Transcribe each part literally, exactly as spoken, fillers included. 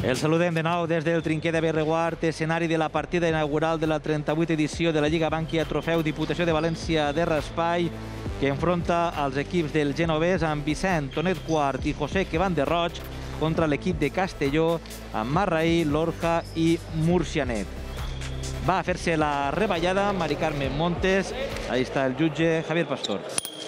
El saludem de nou des del trinquer de Berreguard, escenari de la partida inaugural de la trenta-vuitena edició de la Lliga Bankia Trofeu Diputació de València de Raspall, que enfronta els equips del genovès amb Vicent, Tonet Quart i José Quevan de Roig contra l'equip de Castelló amb Marraí, Lorja i Murcianet. Va a fer-se la reballada Mari Carmen Montes. Ahí està el jutge Javier Pastor.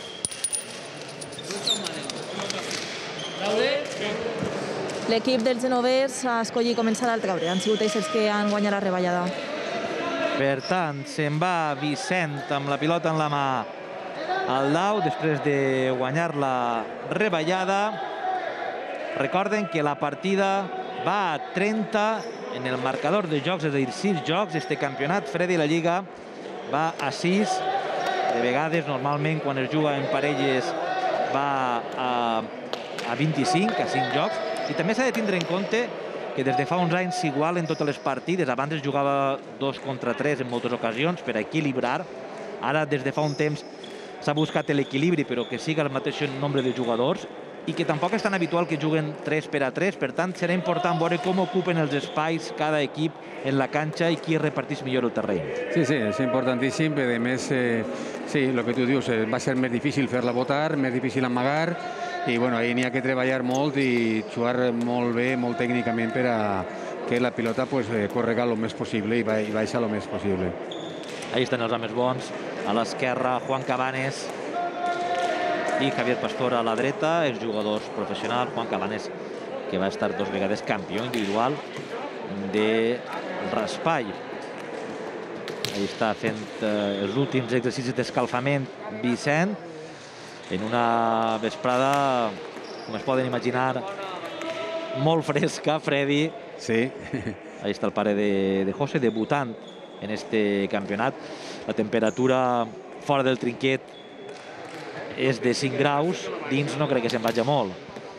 L'equip dels genovès ha escollit començar al traure. Han sigut ells els que han guanyat la reballada. Per tant, se'n va Vicent amb la pilota en la mà al dau després de guanyar la reballada. Recorden que la partida va a trenta en el marcador de jocs, és a dir, sis jocs. Este campionat, Freddy, la Lliga va a sis. De vegades, normalment, quan es juga en parelles, va a, a vint-i-cinc, a cinc jocs. I també s'ha de tindre en compte que des de fa uns anys s'igual en totes les partides. Abans es jugava dos contra tres en moltes ocasions per equilibrar. Ara, des de fa un temps, s'ha buscat l'equilibri, però que siga el mateix nombre de jugadors i que tampoc és tan habitual que juguen tres per a tres. Per tant, serà important veure com ocupen els espais cada equip en la canxa i qui reparteix millor el terreny. Sí, sí, és importantíssim. A més, eh, sí, el que tu dius, eh, va ser més difícil fer-la votar, més difícil amagar, i bueno, ahí n'hi ha que treballar molt i jugar molt bé, molt tècnicament per a que la pilota pues, eh, correga el més possible i, ba i baixa el més possible. Ahí estan els homes bons. A l'esquerra, Juan Cabanes i Javier Pastor a la dreta, els jugadors professionals. Juan Cabanes, que va estar dos vegades campió individual de Raspall. Ahí està fent eh, els últims exercicis d'escalfament Vicent, en una vesprada, com es poden imaginar, molt fresca, Freddy. Sí. Ahí està el pare de, de José, debutant en este campionat. La temperatura fora del trinquet és de cinc graus, dins no crec que se'n vagi molt.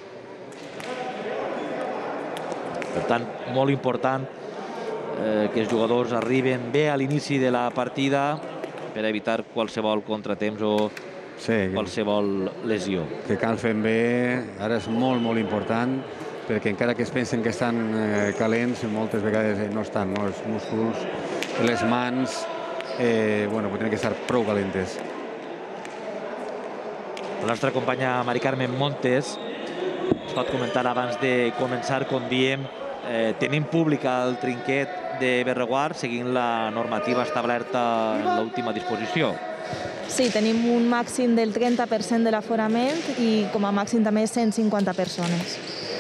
Per tant, molt important eh, que els jugadors arriben bé a l'inici de la partida per evitar qualsevol contratemps o sí, qualsevol lesió. Que calfen bé, ara és molt, molt important, perquè encara que es pensen que estan eh, calents, moltes vegades no estan, no? Els músculs, les mans, eh, bueno, tenen que estar prou calentes. La nostra companya Mari Carmen Montes es pot comentar abans de començar, com diem, eh, tenim públic al trinquet de Berreguard, seguint la normativa establerta en l'última disposició. Sí, tenim un màxim del trenta per cent de l'aforament i com a màxim també cent cinquanta persones.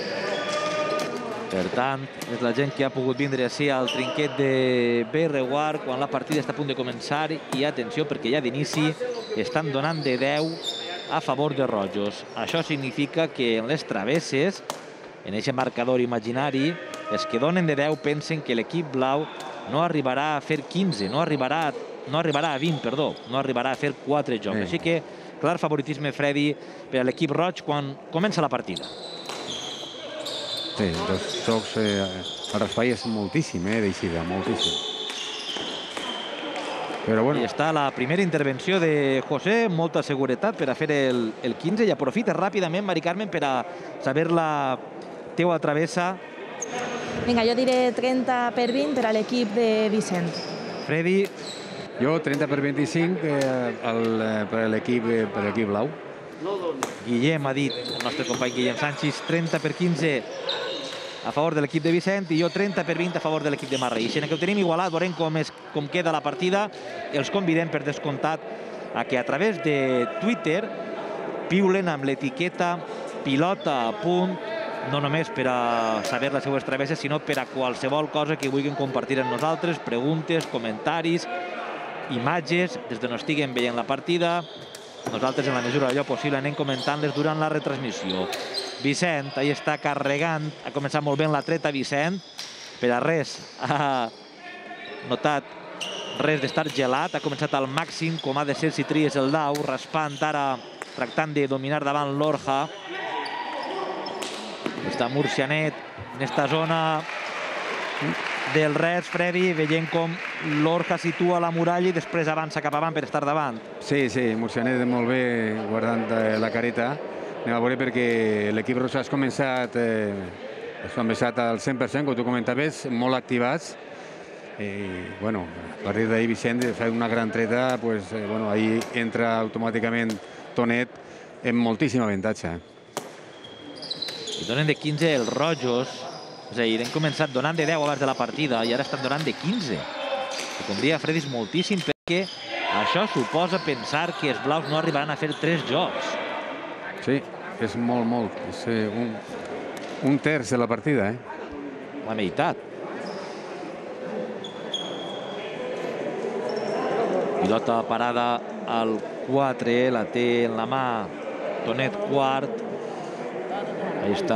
Per tant, és la gent que ha pogut vindre així al trinquet de Berreguard quan la partida està a punt de començar. I atenció, perquè ja d'inici estan donant de deu a favor de rojos. Això significa que en les travesses, en aquest marcador imaginari, els que donen de deu pensen que l'equip blau no arribarà a fer quinze, no arribarà a no arribarà a vint, perdó, no arribarà a fer quatre jocs. Així que, clar favoritisme, Freddy, per a l'equip roig quan comença la partida. Sí, dos jocs, el Raspall és moltíssim, eh, d'eixida, moltíssim. Però bueno. I està la primera intervenció de José, molta seguretat per a fer el, el quinze, i aprofita ràpidament, Mari Carmen, per a saber la teua travessa. Vinga, jo diré trenta per vint per a l'equip de Vicent. Freddy. Jo trenta per vint-i-cinc per a l'equip blau. Guillem ha dit, el nostre company Guillem Sánchez, trenta per quinze a favor de l'equip de Vicent i jo trenta per vint a favor de l'equip de Marraí. Si que ho tenim igualat, veurem com, és, com queda la partida. Els convidem per descomptat a que a través de Twitter piulen amb l'etiqueta pilota a punt, no només per a saber les seues travesses, sinó per a qualsevol cosa que vulguin compartir amb nosaltres, preguntes, comentaris, imatges, des d'on estiguen veient la partida. Nosaltres, en la mesura d'allò possible, anem comentant-les durant la retransmissió. Vicent, ahí està carregant, ha començat molt bé en la treta Vicent, per a res ha notat res d'estar gelat, ha començat al màxim, com ha de ser si tries el dau, raspant ara, tractant de dominar davant l'Orja. Està Murcianet en esta zona del res, Freddy, veient com l'Orja situa la muralla i després avança cap avant per estar davant. Sí, sí, Murcianet molt bé guardant la careta. Anem a veure perquè l'equip rosa ha començat eh, s'ho han deixat al cent per cent, com tu comentaves, molt activats. I, bueno, a partir d'ahir Vicent fa una gran treta, pues, eh, bueno, ahir entra automàticament Tonet amb moltíssim avantatge. I donen de quinze els rojos. És a dir, hem començat donant de deu abans de la partida i ara estan donant de quinze. Que com deia Freddy, és moltíssim perquè això suposa pensar que els blaus no arribaran a fer tres jocs. Sí, és molt, molt. És un, un terç de la partida, eh? La meitat. Pilota parada al quatre, la té en la mà Tonet quart. Ahí està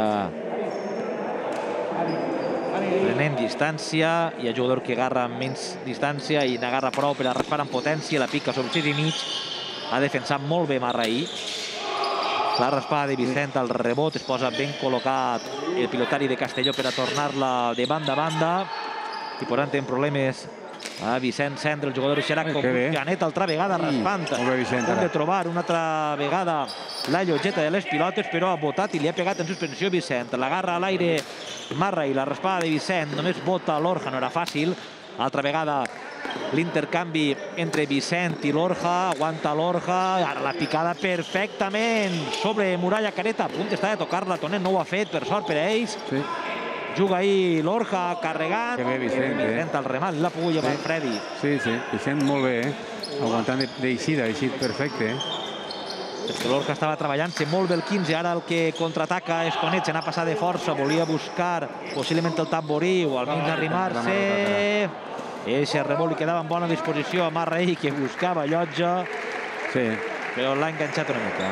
prenent distància. Hi ha jugador que agarra amb menys distància i n'agarra prou per a raspar amb potència. La pica sobre sis i mig. Ha defensat molt bé Marraí. La raspada de Vicent al rebot. Es posa ben col·locat el pilotari de Castelló per a tornar-la de banda a banda. I posant en problemes a Vicent Cendra, el jugador deixarà com Canet altra vegada raspant. Hem de trobar una altra vegada la llotgeta de les pilotes, però ha botat i li ha pegat en suspensió Vicent. L'agarra a l'aire Marraí, la raspada de Vicent, només bota l'Orja, no era fàcil. Altra vegada l'intercanvi entre Vicent i l'Orja, aguanta l'Orja, ara la picada perfectament sobre Muralla Careta, a punt està de tocar-la, Tonet no ho ha fet, per sort per a ells. Juga ahí l'Orja carregant. Que bé Vicent, eh? Vicent al remat, l'ha pogut llevar el Freddy. Sí, sí, Vicent molt bé, eh? Aguantant d'eixida, eixit perfecte, eh? Perquè l'Orja estava treballant-se molt bé el quinze, ara el que contraataca és Tonet, se n'ha passat de força, volia buscar possiblement el tamborí o almenys arrimar-se. Eixe rebot li quedava en bona disposició a Marraí, que buscava llotja, però l'ha enganxat una mica.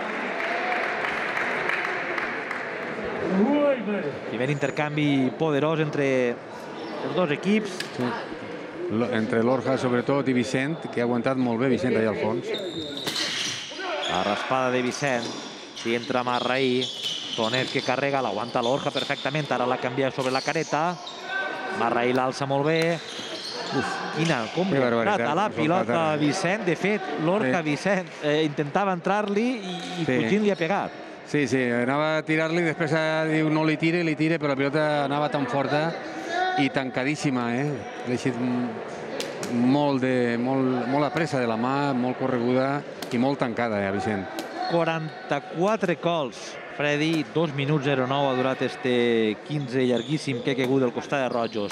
Primer intercanvi poderós entre els dos equips. Entre l'Orja, sobretot, i Vicent, que ha aguantat molt bé Vicent allà al fons. La raspada de Vicent, si entra Marraí, Tonet que carrega, l'aguanta l'Orja perfectament, ara la canvia sobre la Careta. Marraí l'alça molt bé. Quina, com li ha entrat a la pilota Vicent. De fet, l'Orja Vicent intentava entrar-li i fugint li ha pegat. Sí, sí, anava a tirar-li, després diu no li tire, li tire, però la pilota anava tan forta i tancadíssima, eh? L'ha eixit molt, de, molt, molt a pressa de la mà, molt correguda i molt tancada, eh, Vicent. quaranta-quatre cols, Freddy, dos minuts zero nou ha durat este quinze llarguíssim que ha caigut del costat de Rojos.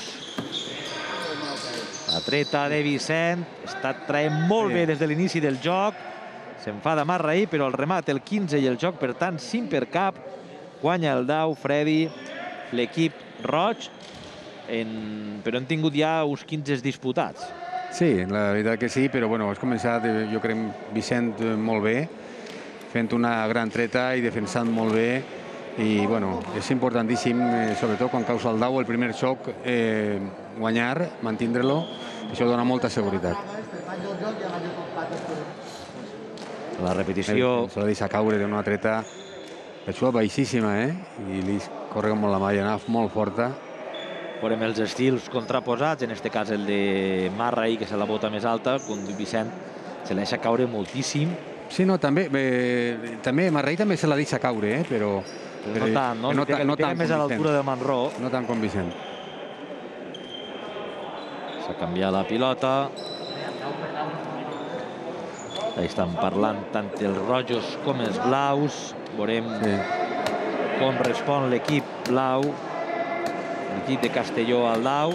La treta de Vicent, està traient molt bé des de l'inici del joc. S'enfada Marraí, però el remat, el quinze i el joc, per tant, cinc per cap. Guanya el dau, Freddy, l'equip roig, però han tingut ja uns quinze disputats. Sí, la veritat que sí, però bueno, has començat, jo crec, Vicent molt bé, fent una gran treta i defensant molt bé. I, bueno, és importantíssim, sobretot quan causa el dau, el primer xoc, guanyar, mantindre-lo, això dona molta seguretat. La repetició... Se la deixa caure d'una treta, això baixíssima, eh? I li corre molt la mà i anava molt forta. Veurem els estils contraposats, en aquest cas el de Marraí, que se la bota més alta, com Vicent se la deixa caure moltíssim. Sí, no, també, també Marraí també se la deixa caure, eh? Però... No tant, no? Li pega més a l'altura de Manró. No tant com Vicent. S'ha canviat la pilota. Estan parlant tant els rojos com els blaus. Veurem com respon l'equip blau, l'equip de Castelló al dau.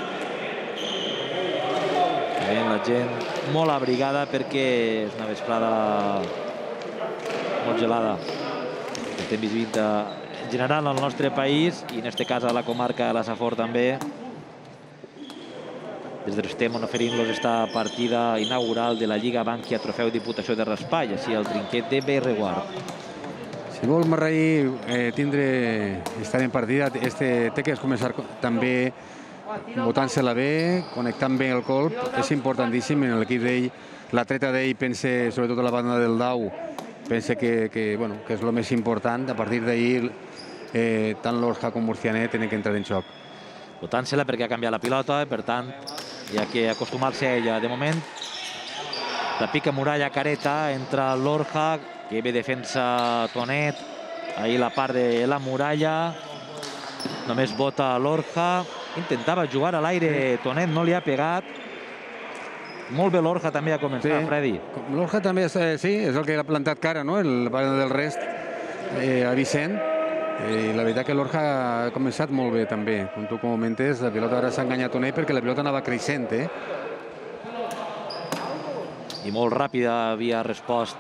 Veiem la gent molt abrigada perquè és una vesprada molt gelada. Estem vivint en general al nostre país i en aquest cas a la comarca de la Safor també. Des d'on estem oferint-los esta partida inaugural de la Lliga Bankia Trofeu Diputació de Raspall, així el trinquet de Berreguard. Si vol Marraí tindre, estar en partida, té que començar també botant-se-la bé, connectant bé el colp, és importantíssim en l'equip d'ell. La treta d'ell, pense, sobretot a la banda del dau, pense que és el més important. A partir d'ahir, tant l'Orja com Murcianet tenen que entrar en xoc. Botant-se-la perquè ha canviat la pilota, per tant, hi ha que acostumar-se a ella. De moment, la pica Muralla Careta, entra l'Orja, que ve defensa Tonet, ahí la part de la muralla. Només bota l'Orja. Intentava jugar a l'aire Tonet, no li ha pegat. Molt bé l'Orja també ha començat, Freddy. L'Orja també, sí, és el que ha plantat cara, no? El ball del rest a Vicent. I la veritat que l'Orja ha començat molt bé també. Com tu comentes, la pilota ara s'ha enganyat Tonet perquè la pilota anava creixent, eh? I molt ràpida havia respost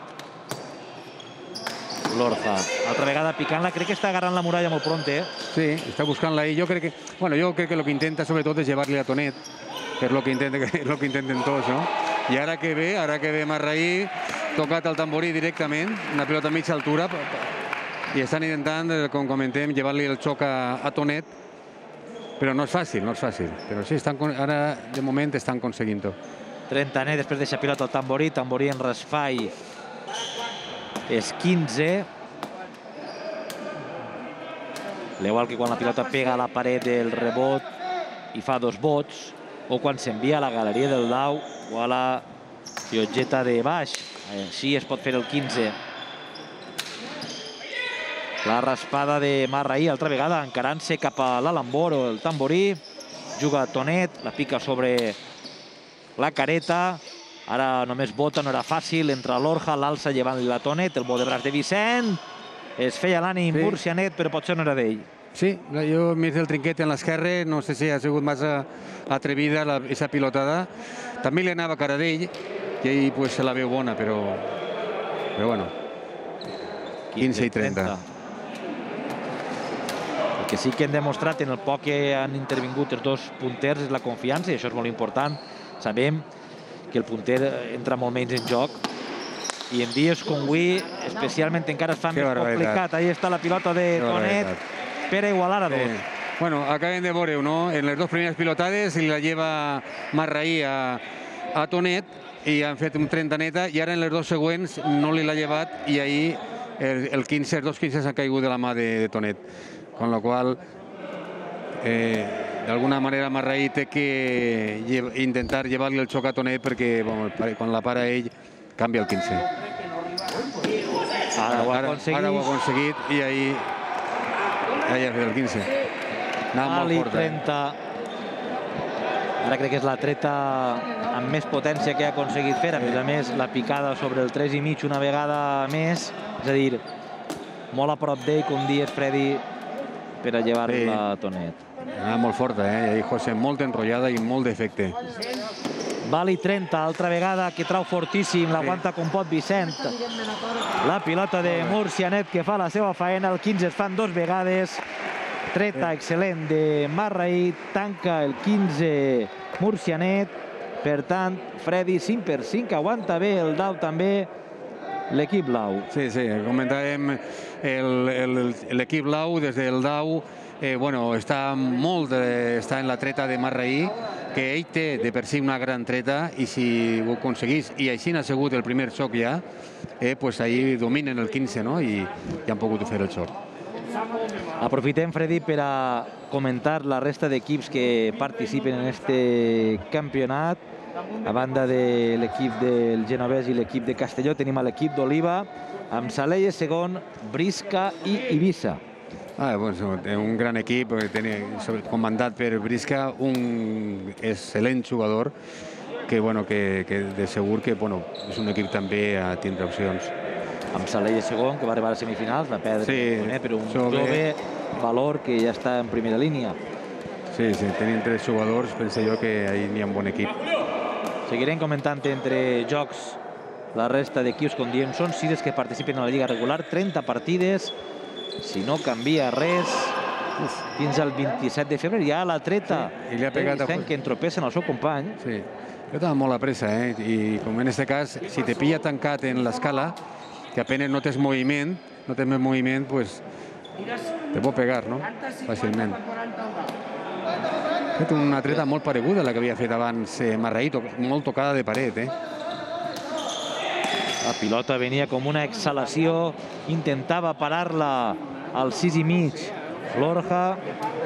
l'Orja. Altra vegada picant-la, crec que està agarrant la muralla molt pront, eh? Sí, està buscant-la ahí. Jo crec que, bueno, jo crec que lo que intenta sobretot és llevar-li a Tonet, que és lo que intenta, és lo que intenten tots, no? I ara que ve, ara que ve Marraí, tocat el tamborí directament, una pilota a mitja altura, i estan intentant, com comentem, llevar-li el xoc a, a Tonet, però no és fàcil, no és fàcil. Però sí, estan, ara de moment estan aconseguint-ho. trenta net, després deixa pilota el tamborí, tamborí en raspall és quinze. L'igual que quan la pilota pega a la paret del rebot i fa dos vots, o quan s'envia a la galeria del dau o a la llotgeta de baix. Així es pot fer el quinze. La raspada de Marraí, altra vegada encarant-se cap a l'Alambor o el tamborí. Juga Tonet, la pica sobre la careta. Ara només bota, no era fàcil. Entra l'Orja, l'alça llevant-li la Tonet. El bo de braç de Vicent. Es feia l'ànim Murcianet, però potser no era d'ell. Sí, jo m'he fet el trinquet en l'esquerre. No sé si ha sigut massa atrevida aquesta pilotada. També li anava cara d'ell i ell se la veu bona, però bueno, quinze i trenta. El que sí que hem demostrat en el poc que han intervingut els dos punters és la confiança, i això és molt important. Sabem que el punter entra molt menys en joc i en dies com avui especialment encara es fa més complicat. Ahí està la pilota de Tonet per igualar a dos. Bueno, acaben de veure-ho, no? En les dues primeres pilotades li la lleva Marraí a Tonet i han fet un trenta neta, i ara en les dues següents no li l'ha llevat i ahir el quinze, els dos quinze s'han caigut de la mà de Tonet. Con lo qual, d'alguna manera Marraí té que intentar llevar-li el xoc a Tonet perquè quan la para ell canvia el quinze. Ara ho ha aconseguit i ahir ha fet el quinze. Anava molt fort. trenta. Ara crec que és la treta amb més potència que ha aconseguit fer. A més a més, la picada sobre el tres i mig una vegada més. És a dir, molt a prop d'ell, com dies, Freddy, per a llevar-la a Tonet. Anava molt forta, eh? José, molt enrotllada i molt d'efecte. Vali trenta, altra vegada, que trau fortíssim, l'aguanta com pot Vicent. La pilota de Murcianet que fa la seva faena, el quinze es fan dos vegades. Treta excel·lent de Marraí, tanca el quinze Murcianet. Per tant, Freddy, cinc per cinc, aguanta bé el dau també l'equip blau. Sí, sí, comentàvem l'equip blau des del dau, bueno, està molt, està en la treta de Marraí, que ell té de per si una gran treta, i si ho aconseguís, i així n'ha sigut el primer xoc ja, doncs ahir dominen el quinze, no?, i han pogut fer el xoc. Aprofitem, Freddy, per a comentar la resta d'equips que participen en este campionat. A banda de l'equip del Genovès i l'equip de Castelló, tenim l'equip d'Oliva, amb Salella segon, Brisca i Eivissa. Un gran equip comandat per Brisca, un excel·lent jugador que de segur que és un equip també a tindre opcions. Amb Salella segon, que va arribar a les semifinals, va perdre, però un jove valor que ja està en primera línia. Sí, sí, tenint tres jugadors, penso jo que ahir n'hi ha un bon equip. Seguirem comentant entre jocs la resta d'equips, com diem, són sis que participen a la Lliga regular, trenta partides, si no canvia res, fins al vint-i-set de febrer. Ja la treta de Vicent que entropessa en el seu company. Sí, jo estava molt a pressa, i com en aquest cas, si te pilla tancat en l'escala, que apenas no tens moviment, no tens més moviment, doncs te pot pegar, no?, fàcilment. Ha fet una treta molt pareguda a la que havia fet abans Marraí, molt tocada de paret, eh? La pilota venia com una exhalació, intentava parar-la al sis i mig l'Orja.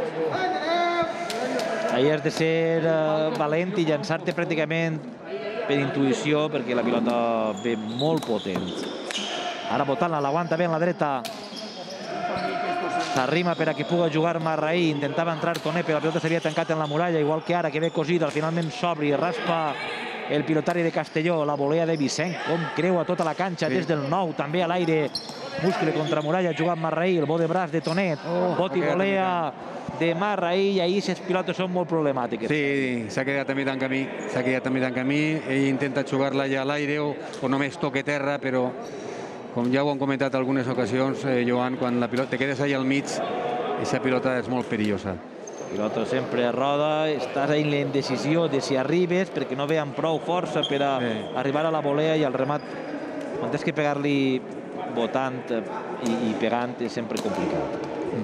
Ahir has de ser valent i llançar-te pràcticament per intuïció, perquè la pilota ve molt potent. Ara botant-la, l'aguanta bé en la dreta s'arrima per a que pugui jugar Marraí, intentava entrar Tonet, però la pilota s'havia tancat en la muralla, igual que ara, que ve cosida, finalment s'obri, raspa el pilotari de Castelló, la volea de Vicent, com creua tota la canxa des del nou, també a l'aire, muscle contra muralla, jugant Marraí, el bo de braç de Tonet, bot i volea de Marraí, i ahir les pilotes són molt problemàtiques. Sí, s'ha quedat a mig en camí, s'ha quedat a mig en camí, ell intenta jugar-la ja a l'aire o, o només toque terra, però com ja ho han comentat algunes ocasions, eh, Joan, quan la pilota te quedes allà al mig, aquesta pilota és molt perillosa. Pilota sempre a roda, estàs en la indecisió de si arribes, perquè no veuen prou força per a sí. arribar a la volea, i el remat, quan tens que pegar-li botant i, i pegant, és sempre complicat.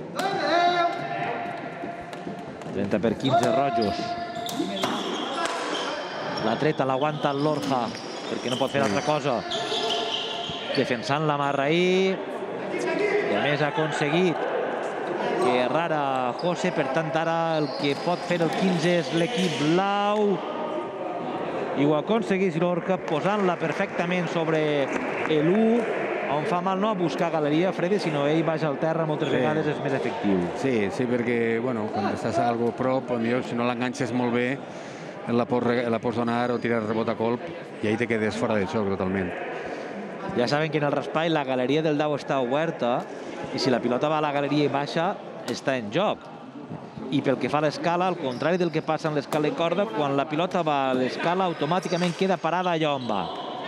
trenta per quinze Rojos. La treta l'aguanta el Lorja, perquè no pot fer altra cosa. Defensant la Marraí, i a més ha aconseguit que errara José, per tant ara el que pot fer el quinze és l'equip blau, i ho aconsegueix Lorca posant-la perfectament sobre l'u, on fa mal no a buscar galeria, Freddy, sinó ell baix al terra moltes sí. vegades és més efectiu. Sí, sí, perquè bueno, quan estàs a algo prop, millor, si no l'enganxes molt bé, la pots, la pots donar o tirar rebot a colp, i ahí te quedes fora de joc totalment. Ja saben que en el raspall la galeria del dau està oberta, i si la pilota va a la galeria i baixa, està en joc. I pel que fa a l'escala, al contrari del que passa en l'escala i corda, quan la pilota va a l'escala, automàticament queda parada allà on va.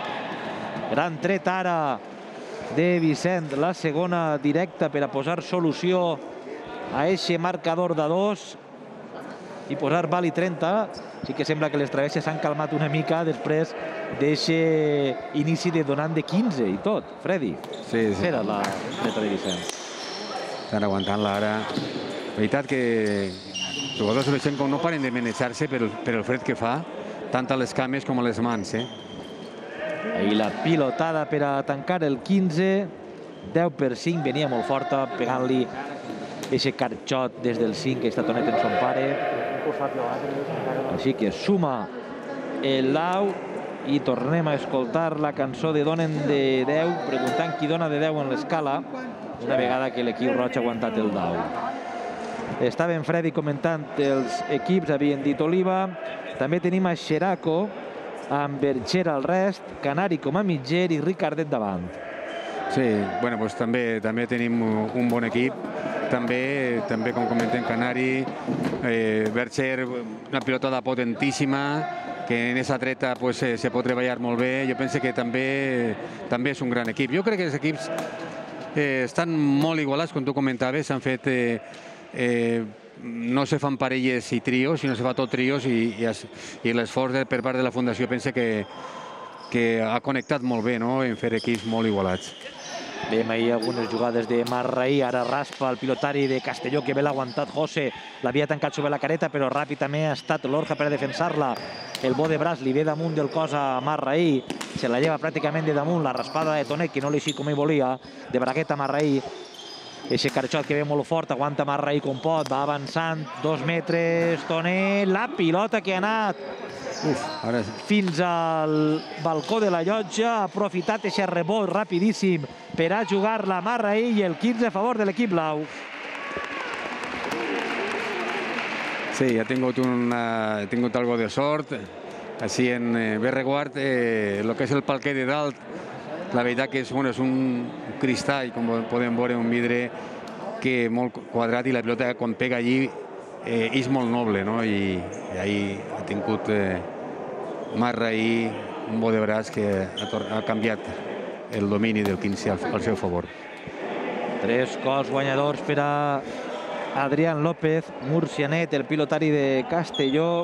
Gran tret ara de Vicent, la segona directa per a posar solució a eixe marcador de dos i posar vali trenta. Sí que sembla que les travesses s'han calmat una mica després d'eixe inici de donant de quinze i tot. Freddy, sí, sí. Era la treta de Vicent. Estan aguantant-la ara. La veritat que els jugadors de Vicent no paren de manejar-se per, per el fred que fa, tant a les cames com a les mans. Eh? Ahí la pilotada per a tancar el quinze, deu per cinc, venia molt forta, pegant-li eixe carxot des del cinc que està Tonet en son pare. Així que suma el lau i tornem a escoltar la cançó de Donen de deu, preguntant qui dona de deu en l'escala, una vegada que l'equip roig ha aguantat el dau. Estaven Freddy comentant els equips, havien dit Oliva, també tenim a Xeraco, amb Berger al rest, Canari com a mitger i Ricardet davant. Sí, bueno, pues també, també tenim un bon equip. També, també com comentem, Canari, eh, Berger, una pilotada potentíssima, que en aquesta treta pues, se, se pot treballar molt bé. Jo penso que també, també és un gran equip. Jo crec que els equips eh, estan molt igualats, com tu comentaves, s'han fet... Eh, eh, no se fan parelles i trios, sinó se fa tot trios, i, i, i l'esforç per part de la Fundació pensa que, que ha connectat molt bé, no?, en fer equips molt igualats. Veiem ahir algunes jugades de Marraí, ara raspa el pilotari de Castelló, que bé l'ha aguantat José, l'havia tancat sobre la careta, però ràpid també ha estat Lorca per a defensar-la. El bo de braç li ve damunt del cos a Marraí, se la lleva pràcticament de damunt, la raspada de Tonet, que no li eixit com ell volia, de bragueta a Marraí. Eixe carxot que ve molt fort, aguanta Marraí com pot, va avançant, dos metres, Tonet, la pilota que ha anat Uf, ara... fins al balcó de la llotja, ha aprofitat eixe rebot rapidíssim per a jugar la Marraí i el quinze a favor de l'equip blau. Sí, ha tingut, una, ha tingut algo de sort, així en eh, Berreguard, eh, el que és el palquer de dalt, la veritat que és, bueno, és un cristall, com podem veure, un vidre que molt quadrat, i la pilota quan pega allí eh, és molt noble, no? I, i ahir ha tingut eh, Marraí un bo de braç que ha, ha canviat el domini del quinze al, al seu favor. Tres cols guanyadors per a Adrián López, Murcianet, el pilotari de Castelló,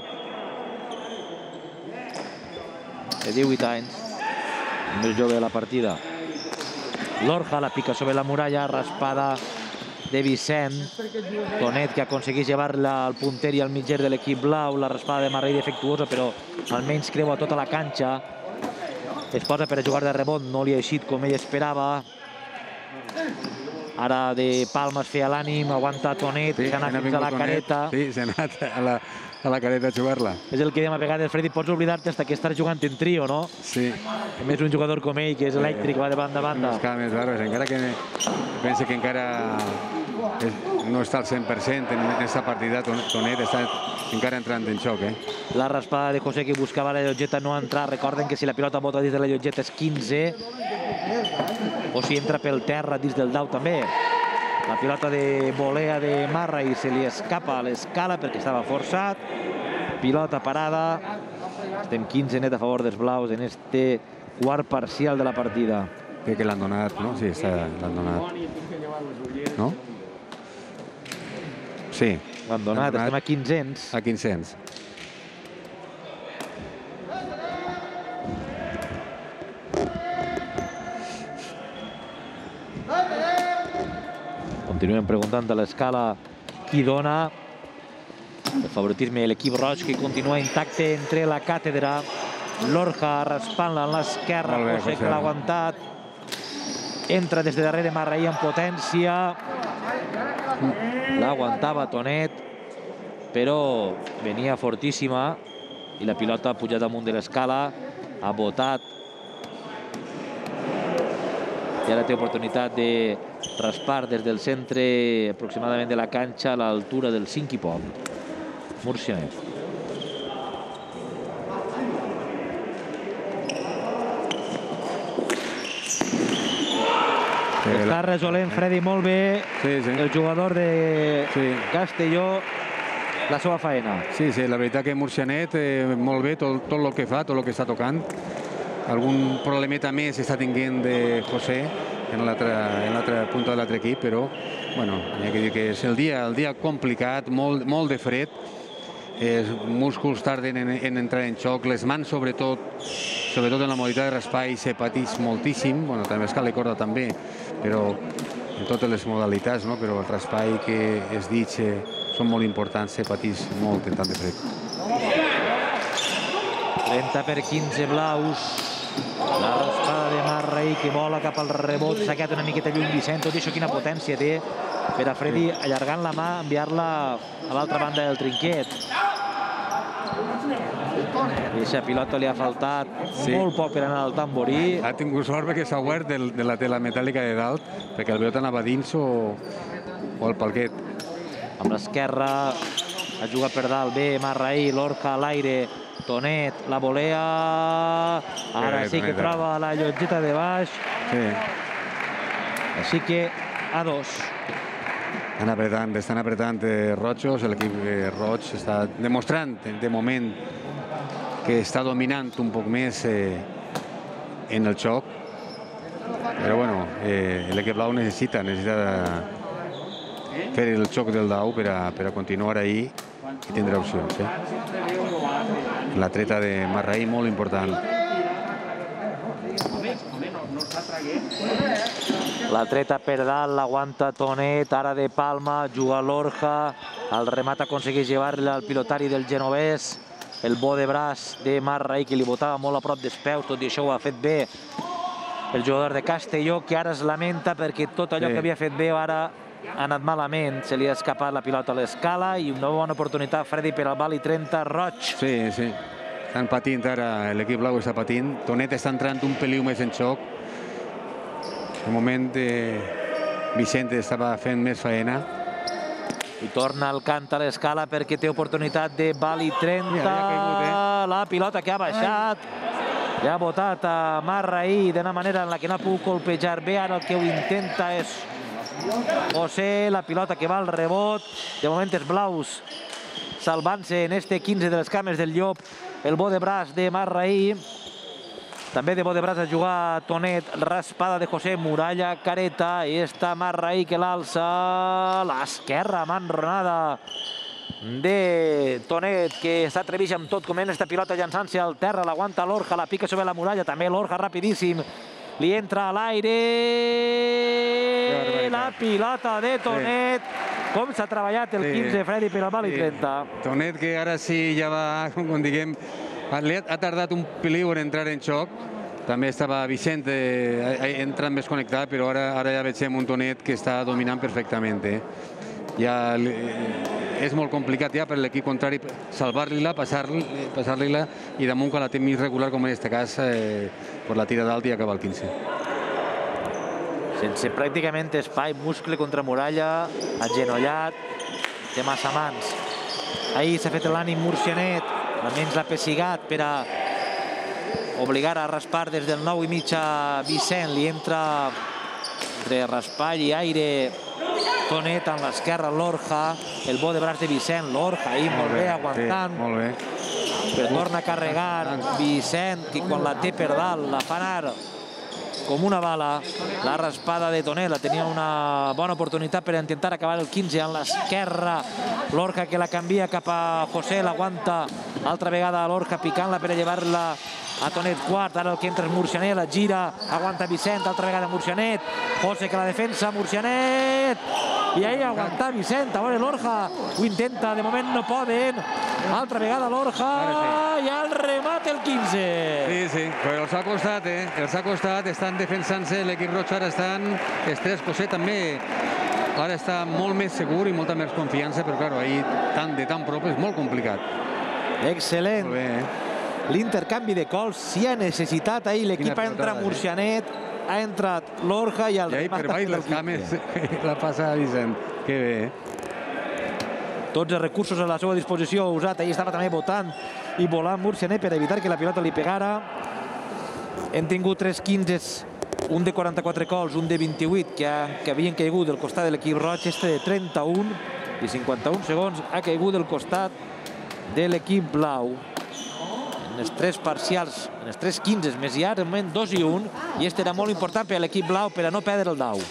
de divuit anys, el més jove de la partida. Lorja la pica sobre la muralla, raspada de Vicent. Tonet, que aconsegueix llevar-la al punter i al mitger de l'equip blau. La raspada de Marraí defectuosa, però almenys creua tota la canxa. Es posa per a jugar de rebot, no li ha eixit com ell esperava. Ara de Palma es feia l'ànim, aguanta Tonet, Sí, s'ha anat fins a la careta. Sí, s'ha anat a la, a la careta a jugar-la. És el que dèiem a vegades, Freddy, pots oblidar-te hasta que estàs jugant en trio, no? Sí. A més, un jugador com ell, que és elèctric, va de banda a banda. Més cal, més barbes, encara que pense que encara és, no està al cent per cent en aquesta partida, Tonet està encara entrant en xoc, eh? La raspada de José que buscava la llotgeta no ha entrat. Recorden que si la pilota bota dins de la llotgeta és quinze, o si entra pel terra dins del dau també. La pilota de volea de Marra i se li escapa a l'escala perquè estava forçat. Pilota parada. Estem quinze net a favor dels blaus en este quart parcial de la partida. Crec que l'han donat, no? Sí, l'han donat. No? Sí. L'han donat, estem a quinzens. A quinzens. Continuem preguntant a l'escala qui dona. El favoritisme de l'equip roig que continua intacte entre la càtedra. Lorja raspant-la en l'esquerra, José que l'ha aguantat. Entra des de darrere Marraí en potència. L'aguantava Tonet, però venia fortíssima i la pilota ha pujat damunt de l'escala, ha botat. I ara té oportunitat de raspar des del centre aproximadament de la canxa a l'altura del cinc i poc. Murcianet. Està resolent Freddy molt bé el jugador de Castelló la seva faena. Sí, sí, la veritat que Murcianet molt bé tot el que fa, tot el que està tocant. Algun problemeta més està tinguent de José en l'altra punta de l'altre equip, però bueno, hi ha que dir que és el dia el dia complicat, molt de fred, els músculs tarden en entrar en xoc, les mans sobretot, sobretot en la modalitat de raspall se pateix moltíssim, bueno, també escala i corda també, però en totes les modalitats, no? Però el raspall que es dit són molt importants, se pateix molt en tant de fred. trenta per quinze blaus. La raspada de Marraí que vola cap al rebot, s'ha quedat una miqueta lluny Vicent, tot i això quina potència té per a Freddy allargant la mà, enviar-la a l'altra banda del trinquet. Aquesta pilota li ha faltat molt poc per anar al tamborí. Ha tingut sort perquè s'ha obert de la tela metàl·lica de dalt, perquè el pilota anava dins o al palquet. Amb l'esquerra ha jugat per dalt bé Marraí, Lorca a l'aire, Tonet, la volea, ara sí que troba la llotgeta de baix. Així que a dos. Estan apretant, estan apretant rojos, l'equip roig està demostrant de moment que està dominant un poc més en el xoc. Però bueno, l'equip blau necessita, necessita fer el xoc del dau per a continuar ahí i tindrà opcions. La treta de Marraí molt important. La treta per dalt, l'aguanta Tonet, ara de Palma, juga Lorja, el remat aconsegueix llevar-la al pilotari del genovès, el bo de braç de Marraí que li botava molt a prop dels peus, tot i això ho ha fet bé el jugador de Castelló, que ara es lamenta perquè tot allò que havia fet bé ara ha anat malament, se li ha escapat la pilota a l'escala i una bona oportunitat, Freddy, per al Vali trenta roig. Sí, sí. Estan patint ara, l'equip blau està patint. Tonet està entrant un peliu més en xoc. De moment Vicente estava fent més faena. I torna el cant a l'escala perquè té oportunitat de Vali trenta. La pilota que ha baixat. Li ha botat a Marraí d'una manera en la que no ha pogut colpejar bé. Ara el que ho intenta és José, la pilota que va al rebot. De moment els blaus salvant-se en este quinze de les cames del Llop. El bo de braç de Marraí. També de bo de braç a jugar Tonet. Raspada de José, muralla, careta. I està Marraí que l'alça. L'esquerra, mà enronada de Tonet, que s'atreveix amb tot, com en esta pilota llançant-se al terra. L'aguanta Lorja, la pica sobre la muralla. També Lorja rapidíssim. Li entra a l'aire. La pilota de Tonet. Com s'ha treballat el quinze, Freddy, per al Vali trenta. Tonet que ara sí ja va, com diguem, ha tardat un peliu en entrar en xoc, També estava Vicent entrant més connectat, però ara ja veiem un Tonet que està dominant perfectament. Ja és molt complicat ja per l'equip contrari salvar-li-la, passar-li-la, i damunt quan la té més regular, com en aquest cas, la tira dalt i acaba el quinze. Sense pràcticament espai, muscle contra muralla, agenollat, té massa mans. Ahir s'ha fet l'ànim Murcianet, almenys l'ha pessigat per a obligar a raspar des del nou i mig a Vicent. Li entra entre raspall i aire Tonet amb l'esquerra, Lorja, el bo de braç de Vicent, Lorja ahir molt bé, aguantant, però torna a carregar Vicent, que quan la té per dalt la fa anar com una bala. La raspada de Tonet, la tenia una bona oportunitat per intentar acabar el quinze amb l'esquerra. Lorja que la canvia cap a José, l'aguanta altra vegada a Lorja, picant-la per a llevar-la a Tonet quart. Ara el que entra és Murcianet, la gira, aguanta Vicent, altra vegada Murcianet. José que la defensa, Murcianet, i ahí aguanta Vicent. A veure, Lorja ho intenta, de moment no poden. Altra vegada Lorja, i al remat el quinze. Sí, sí, però els ha costat, eh? Els ha costat, estan defensant-se, l'equip roig ara estan estrès. José també ara està molt més segur i molta més confiança, però clar, ahir tant de tan prop és molt complicat. Excel·lent. Molt bé, eh? L'intercanvi de cols s'hi ha necessitat. Ahir l'equip ha entrat Murcianet, ha entrat Lorja i el remat. I ahir per baix les cames la passa a Vicent. Que bé, eh? Tots els recursos a la seva disposició usat. Ahir estava també votant i volant Murcianet per evitar que la pilota li pegara. Hem tingut tres quinzes, un de quaranta-quatre cols, un de vint-i-vuit que havien caigut del costat de l'equip roig. Este de trenta-un i cinquanta-un segons ha caigut del costat de l'equip blau. En els tres parcials, en els tres quinzes més llargs, de moment dos i un, i este era molt important per a l'equip blau per a no perdre el dau.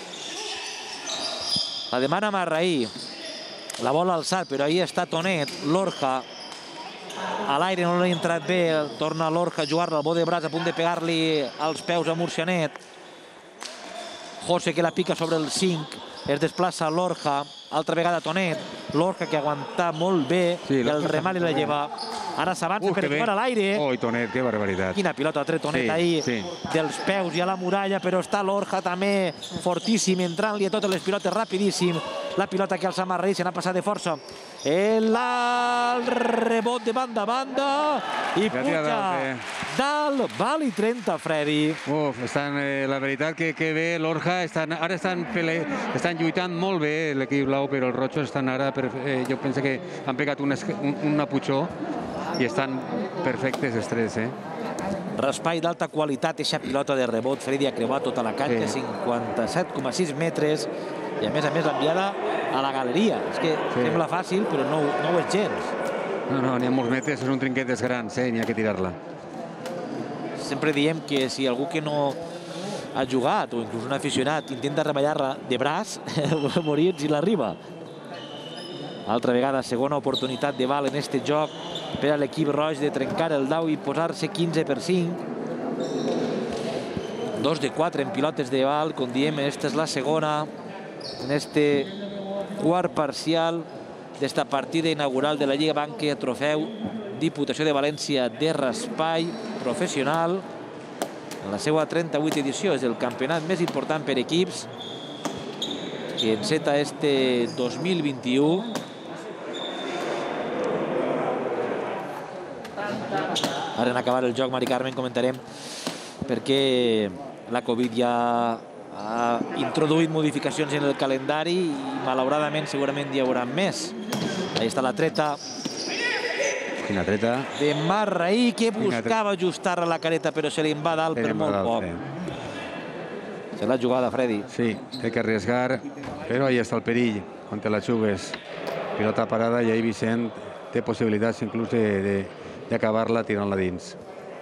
La demana Marraí, la bola alçat, però ahir està Tonet. Lorja a l'aire no l'ha entrat bé, torna Lorja a jugar-la, el bo de braç a punt de pegar-li als peus a Murcianet. José que la pica sobre el cinc, es desplaça Lorja, altra vegada Tonet. Lorja que aguanta molt bé, el remat li la lleva. Ara s'avança per jugar a l'aire. Oi, Tonet, que barbaritat. Quina pilota ha tret Tonet ahir, dels peus i a la muralla, però està Lorja també fortíssim, entrant-li a totes les pilotes rapidíssim. La pilota que alça Marraí se n'ha passat de força. El rebot de banda a banda i puja dalt, val i trenta, Freddy. Uf, la veritat que bé Lorja, ara estan lluitant molt bé l'equip blau, però els rojos estan ara, jo penso que han pegat un aputxó i estan perfectes els tres, eh? Raspall d'alta qualitat, eixa pilota de rebot, Freddy ha creuat tota la canxa, cinquanta-set coma sis metres, i a més a més l'enviada a la galeria. És que sembla fàcil, però no ho és gens. No, no, n'hi ha molts metres, és un trinquet dels grans, eh? N'hi ha que tirar-la. Sempre diem que si algú que no ha jugat, o inclús un aficionat, intenta reballar-la de braç, morir si l'arriba. Altra vegada, segona oportunitat de val en este joc per a l'equip roig de trencar el dau i posar-se quinze per cinc. dos de quatre en pilotes de val, com diem, esta és la segona en este quart parcial d'esta partida inaugural de la Lliga Bankia Trofeu Diputació de València de raspall professional. En la seva trenta-vuitena edició és el campionat més important per equips que enceta este dos mil vint-i-u. Ara en acabar el joc, Mari Carmen, comentarem perquè la Covid ja ha introduït modificacions en el calendari i malauradament segurament hi haurà més. Ahí està la treta. Quina treta. De Marraí, que buscava ajustar a la careta, però se li va dalt per molt poc. Se l'ha jugada, Freddy. Sí, té que arriesgar, però ahí està el perill, on te la jugues. Pilota parada i ahí Vicent té possibilitats inclús d'acabar-la tirant-la dins.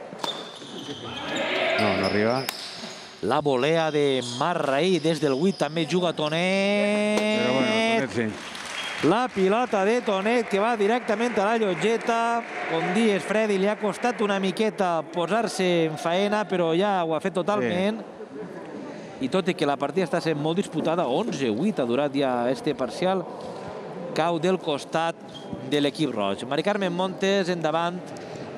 No, no arriba. La volea de Marraí des del vuit, també juga Tonet. Però bueno, Tonet sí. La pilota de Tonet que va directament a la llotgeta. Com dius, Freddy, li ha costat una miqueta posar-se en faena, però ja ho ha fet totalment. I tot i que la partida està sent molt disputada, onze a vuit ha durat ja este parcial, cau del costat de l'equip roig. Mari Carmen Montes, endavant,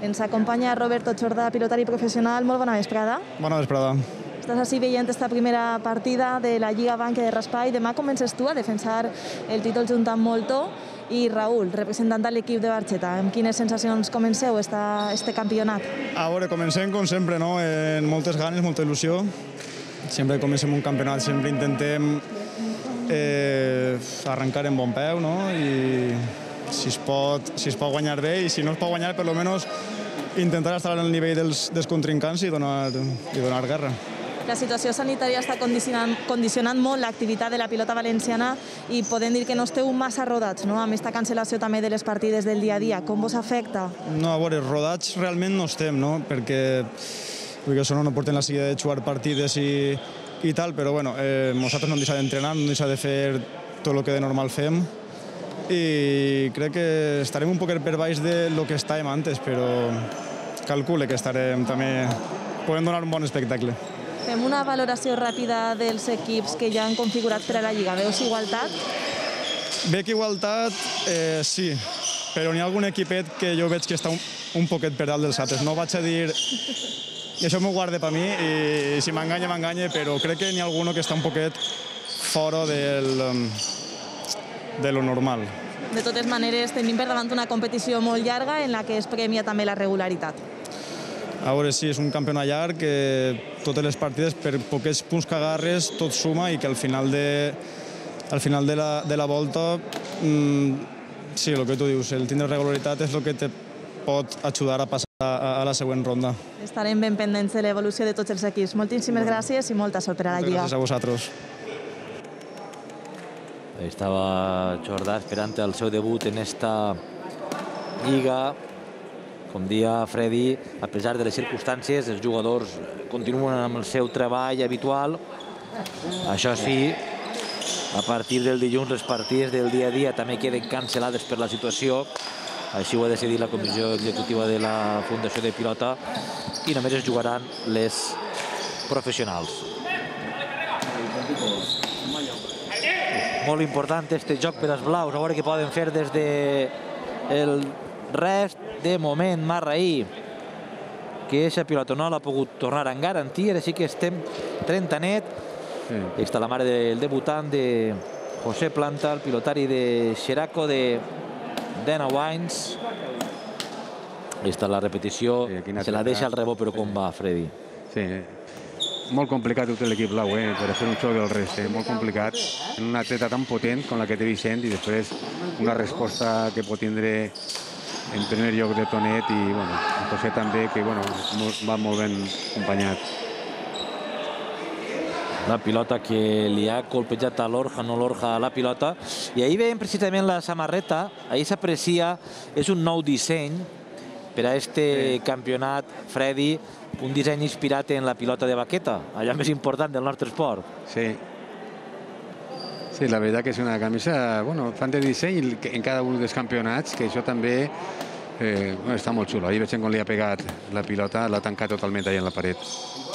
Ens acompanya Roberto Jordà, pilotari professional. Molt bona vesprada. Bona vesprada. Estàs així veient esta primera partida de la Lliga Bankia de Raspai. Demà comences tu a defensar el títol junt amb Molto. I Raül, representant de l'equip de Barxeta, amb quines sensacions comenceu este campionat? A veure, comencem com sempre, no? Amb moltes ganes, molta il·lusió. Sempre comencem un campionat, sempre intentem eh, arrencar en bon peu, no? I si es, pot, si es pot guanyar bé, i si no es pot guanyar, per almenys intentar estar al nivell dels, dels contrincants i donar, i donar guerra. La situació sanitària està condicionant, condicionant molt l'activitat de la pilota valenciana i podem dir que no esteu massa rodats, no? Amb aquesta cancel·lació també de les partides del dia a dia. Com vos afecta? No, a veure, rodats realment no estem, no? Perquè això no portem la seguida de jugar partides i, i tal, però bueno, eh, nosaltres no hem deixat d'entrenar, no hem deixat de fer tot el que de normal fem i crec que estarem un poquet per baix de lo que estàvem antes, però calcule que estarem també... podem donar un bon espectacle. Fem una valoració ràpida dels equips que ja han configurat per a la Lliga. Veus igualtat? Veig igualtat, eh, sí, però n'hi ha algun equipet que jo veig que està un, un poquet per dalt dels altres. No vaig a dir... I això m'ho guarde per mi, i si m'enganya, m'enganya, però crec que n'hi ha algun que està un poquet fora del, de lo normal. De totes maneres, tenim per davant una competició molt llarga en la que es premia també la regularitat. A veure, sí, és un campionat llarg que totes les partides, per poquets punts que agarres, tot suma i que al final de, al final de, la, de la volta, mmm, sí, el que tu dius, el tindre regularitat és el que te pot ajudar a passar a, a la següent ronda. Estarem ben pendents de l'evolució de tots els equips. Moltíssimes gràcies i molta sort per a la Lliga. Gràcies a vosaltres. Estava Jordà esperant el seu debut en esta Lliga. Com dia Freddy, a pesar de les circumstàncies, els jugadors continuen amb el seu treball habitual. Això sí, a partir del dilluns les partides del dia a dia també queden cancel·lades per la situació. Així ho ha decidit la comissió executiva de la Fundació de Pilota i només es jugaran les professionals. Molt important este joc per als blaus, a veure què poden fer des del rest. De moment, Marraí, que aquesta pilota no l'ha pogut tornar en garantia, així que estem trenta net. Sí. Està la mare del debutant de José Planta, el pilotari de Xeraco, de Dana Wines. Aquesta és la repetició, sí, se la deixa al rebot, però com va, Freddy? Sí, molt complicat tot l'equip blau, eh, per fer un xoc del rest, eh, molt complicat. En una atleta tan potent com la que té Vicent i després una resposta que pot tindre en primer lloc de Tonet i, bueno, José també, que, bueno, va molt ben acompanyat. La pilota que li ha colpejat a l'Orja, no l'Orja a la pilota. I ahir veiem precisament la samarreta, ahir s'aprecia, és un nou disseny per a este campionat, Freddy, un disseny inspirat en la pilota de baqueta, allò més important del nostre esport. Sí. Sí, la veritat que és una camisa, bueno, fan de disseny en cada un dels campionats, que això també eh, bueno, està molt xulo. Ahir veig com li ha pegat la pilota, l'ha tancat totalment allà en la paret.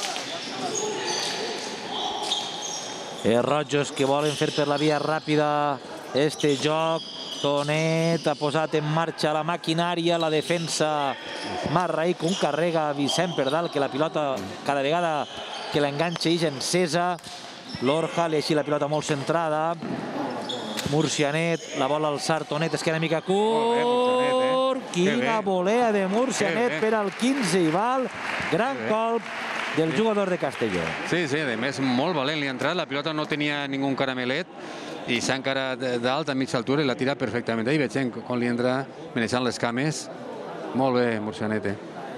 Els rojos que volen fer per la via ràpida este joc. Tonet ha posat en marxa la maquinària, la defensa Marraí, que un carrega Vicent per dalt, que la pilota cada vegada que l'enganxa és encesa. L'Orja li així la pilota molt centrada. Murcianet, la vol alçar Tonet, es queda una mica curt. Quina volea de Murcianet per al quinze i val. Gran colp del jugador de Castelló. Sí, sí, a més, molt valent li ha entrat. La pilota no tenia ningú caramelet i s'ha encarat dalt a mitja altura i l'ha tirat perfectament. Ahir veig com li entra manejant les cames. Molt bé, Murcianet.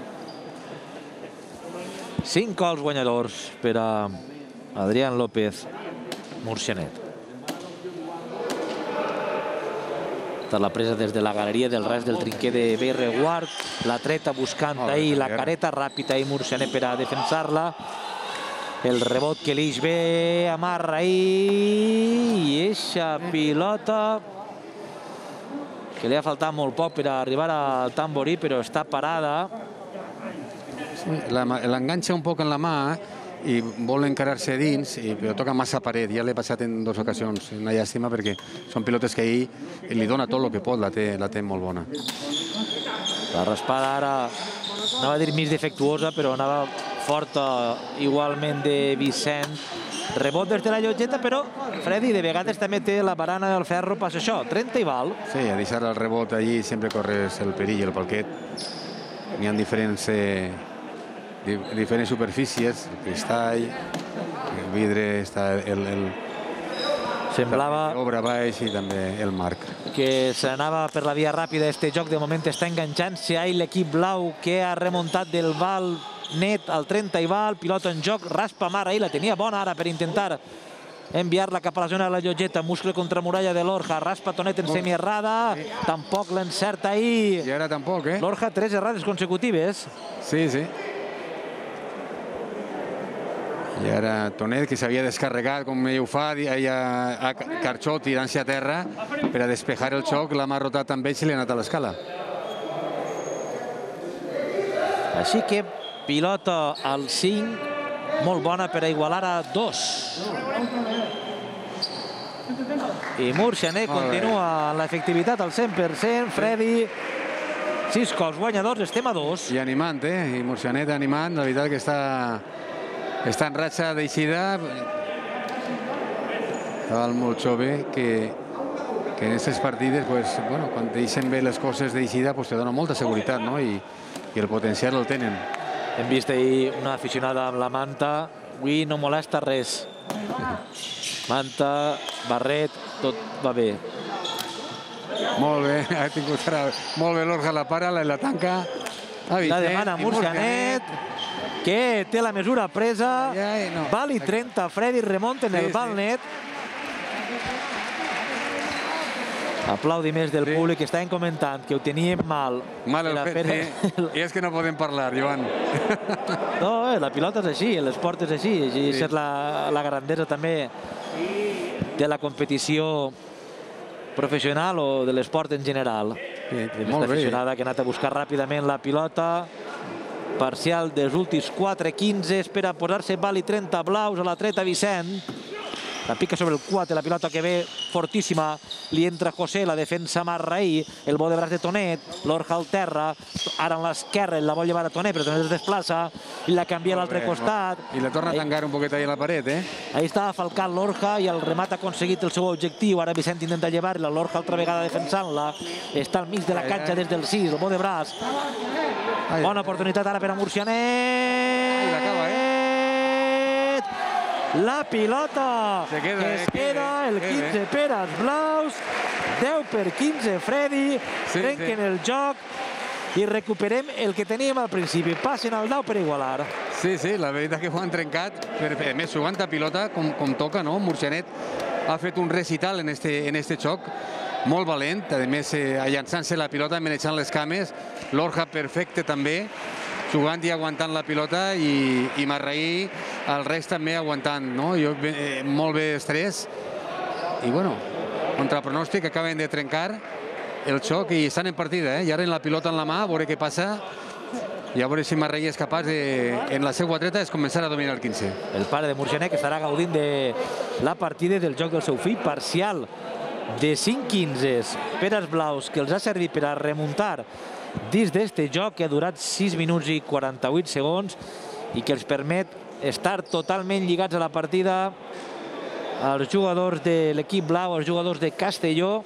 Cinc gols guanyadors per a Adrián López Murcianet. Està la presa des de la galeria del res del trinquer de Bellreguard. La treta buscant ahir la careta ràpida i Murcianet per a defensar-la. El rebot que l'eix bé a Marraí i eixa pilota que li ha faltat molt poc per arribar al tamborí, però està parada. L'enganxa un poc en la mà i vol encarar-se dins, però toca massa paret. Ja l'he passat en dues ocasions. Una llàstima perquè són pilotes que ahir li dona tot el que pot, la té molt bona. La raspada ara anava a dir més defectuosa, però anava forta igualment de Vicent. Rebot des de la llotgeta, però Freddy de vegades també té la barana del ferro, passa això, trenta i val. Sí, a deixar el rebot allí sempre corres el perill, el palquet. N'hi ha diferents, eh, diferents superfícies, el cristall, el vidre, està el, el, Semblava l'obra baix i també el marc. que s'anava per la via ràpida. Este joc de moment està enganxant-se. Ahí l'equip blau que ha remuntat del val net al trenta i val. Pilota en joc, raspa Mar, ahí la tenia bona ara per intentar enviar-la cap a la zona de la llotgeta. Muscle contra muralla de Lorja, raspa Tonet en semi-errada, tampoc l'encerta ahí. I ara tampoc, eh? Lorja, tres errades consecutives. Sí, sí. I ara Tonet, que s'havia descarregat, com ell ho fa, a Carxó tirant-se a terra per a despejar el xoc, l'ha rotat amb ell i li ha anat a l'escala. Així que pilota al cinc, molt bona per a igualar a dos. I Murcianet continua amb l'efectivitat al cent per cent. Freddy, sis cops guanyadors, estem a dos. I animant, eh? I Murcianet animant, la veritat que està... Està en ratxa d'eixida. Val molt jove que, que en aquestes partides, pues, bueno, quan deixen bé les coses d'eixida, pues, te dona molta seguretat, no? I, i el potencial el tenen. Hem vist ahir una aficionada amb la manta. Avui no molesta res. Manta, barret, tot va bé. Molt bé, ha tingut ara... Molt bé, Lorja la para, la, la tanca. La demana Murcianet, que té la mesura presa. Val i trenta, Freddy remunta en el val net. Aplaudiments del públic que estaven comentant que ho teníem mal. Mal el fet, sí. I és que no podem parlar, Joan. No, la pilota és així, l'esport és així. I és la grandesa també de la competició professional o de l'esport en general. Aquesta aficionada que ha anat a buscar ràpidament la pilota. Parcial dels últims quatre quinze, espera posar-se val i trenta blaus a la treta Vicent. La pica sobre el quatre, la pilota que ve fortíssima. Li entra José, la defensa Marraí. El bo de braç de Tonet. Lorja al terra. Ara en l'esquerra, la vol llevar a Tonet, però Tonet es desplaça. I la canvia a l'altre costat. I la torna a tancar un poquet ahí a la paret, eh? Ahí estava falcant Lorja i el remat ha aconseguit el seu objectiu. Ara Vicent intenta llevar-la. Lorja altra vegada defensant-la. Està al mig de la canxa des del sis, el bo de braç. Bona oportunitat ara per a Murcianet. I l'acaba, eh? La pilota que es queda, el quinze per als blaus, deu per quinze Freddy, trenquen el joc i recuperem el que teníem al principi, passen al dau per igualar. Sí, sí, la veritat que ho han trencat, a més jugant a pilota com toca, no? Murcianet ha fet un recital en este joc, molt valent, a més allançant-se la pilota, manejant les cames, Lorja perfecte també, jugant i aguantant la pilota, i Marraí el rest també aguantant, no? Molt bé estrès. I bueno, contra pronòstic acaben de trencar el xoc i estan en partida, eh? I ara en la pilota en la mà, a veure què passa, i a veure si Marraí és capaç de, en la seva dreta, és començar a dominar el quinze. El pare de Murcianet que estarà gaudint de la partida del joc del seu fill, parcial de cinc quinze per als blaus, que els ha servit per a remuntar dins d'este joc que ha durat sis minuts i quaranta-vuit segons i que els permet estar totalment lligats a la partida als jugadors de l'equip blau, als jugadors de Castelló.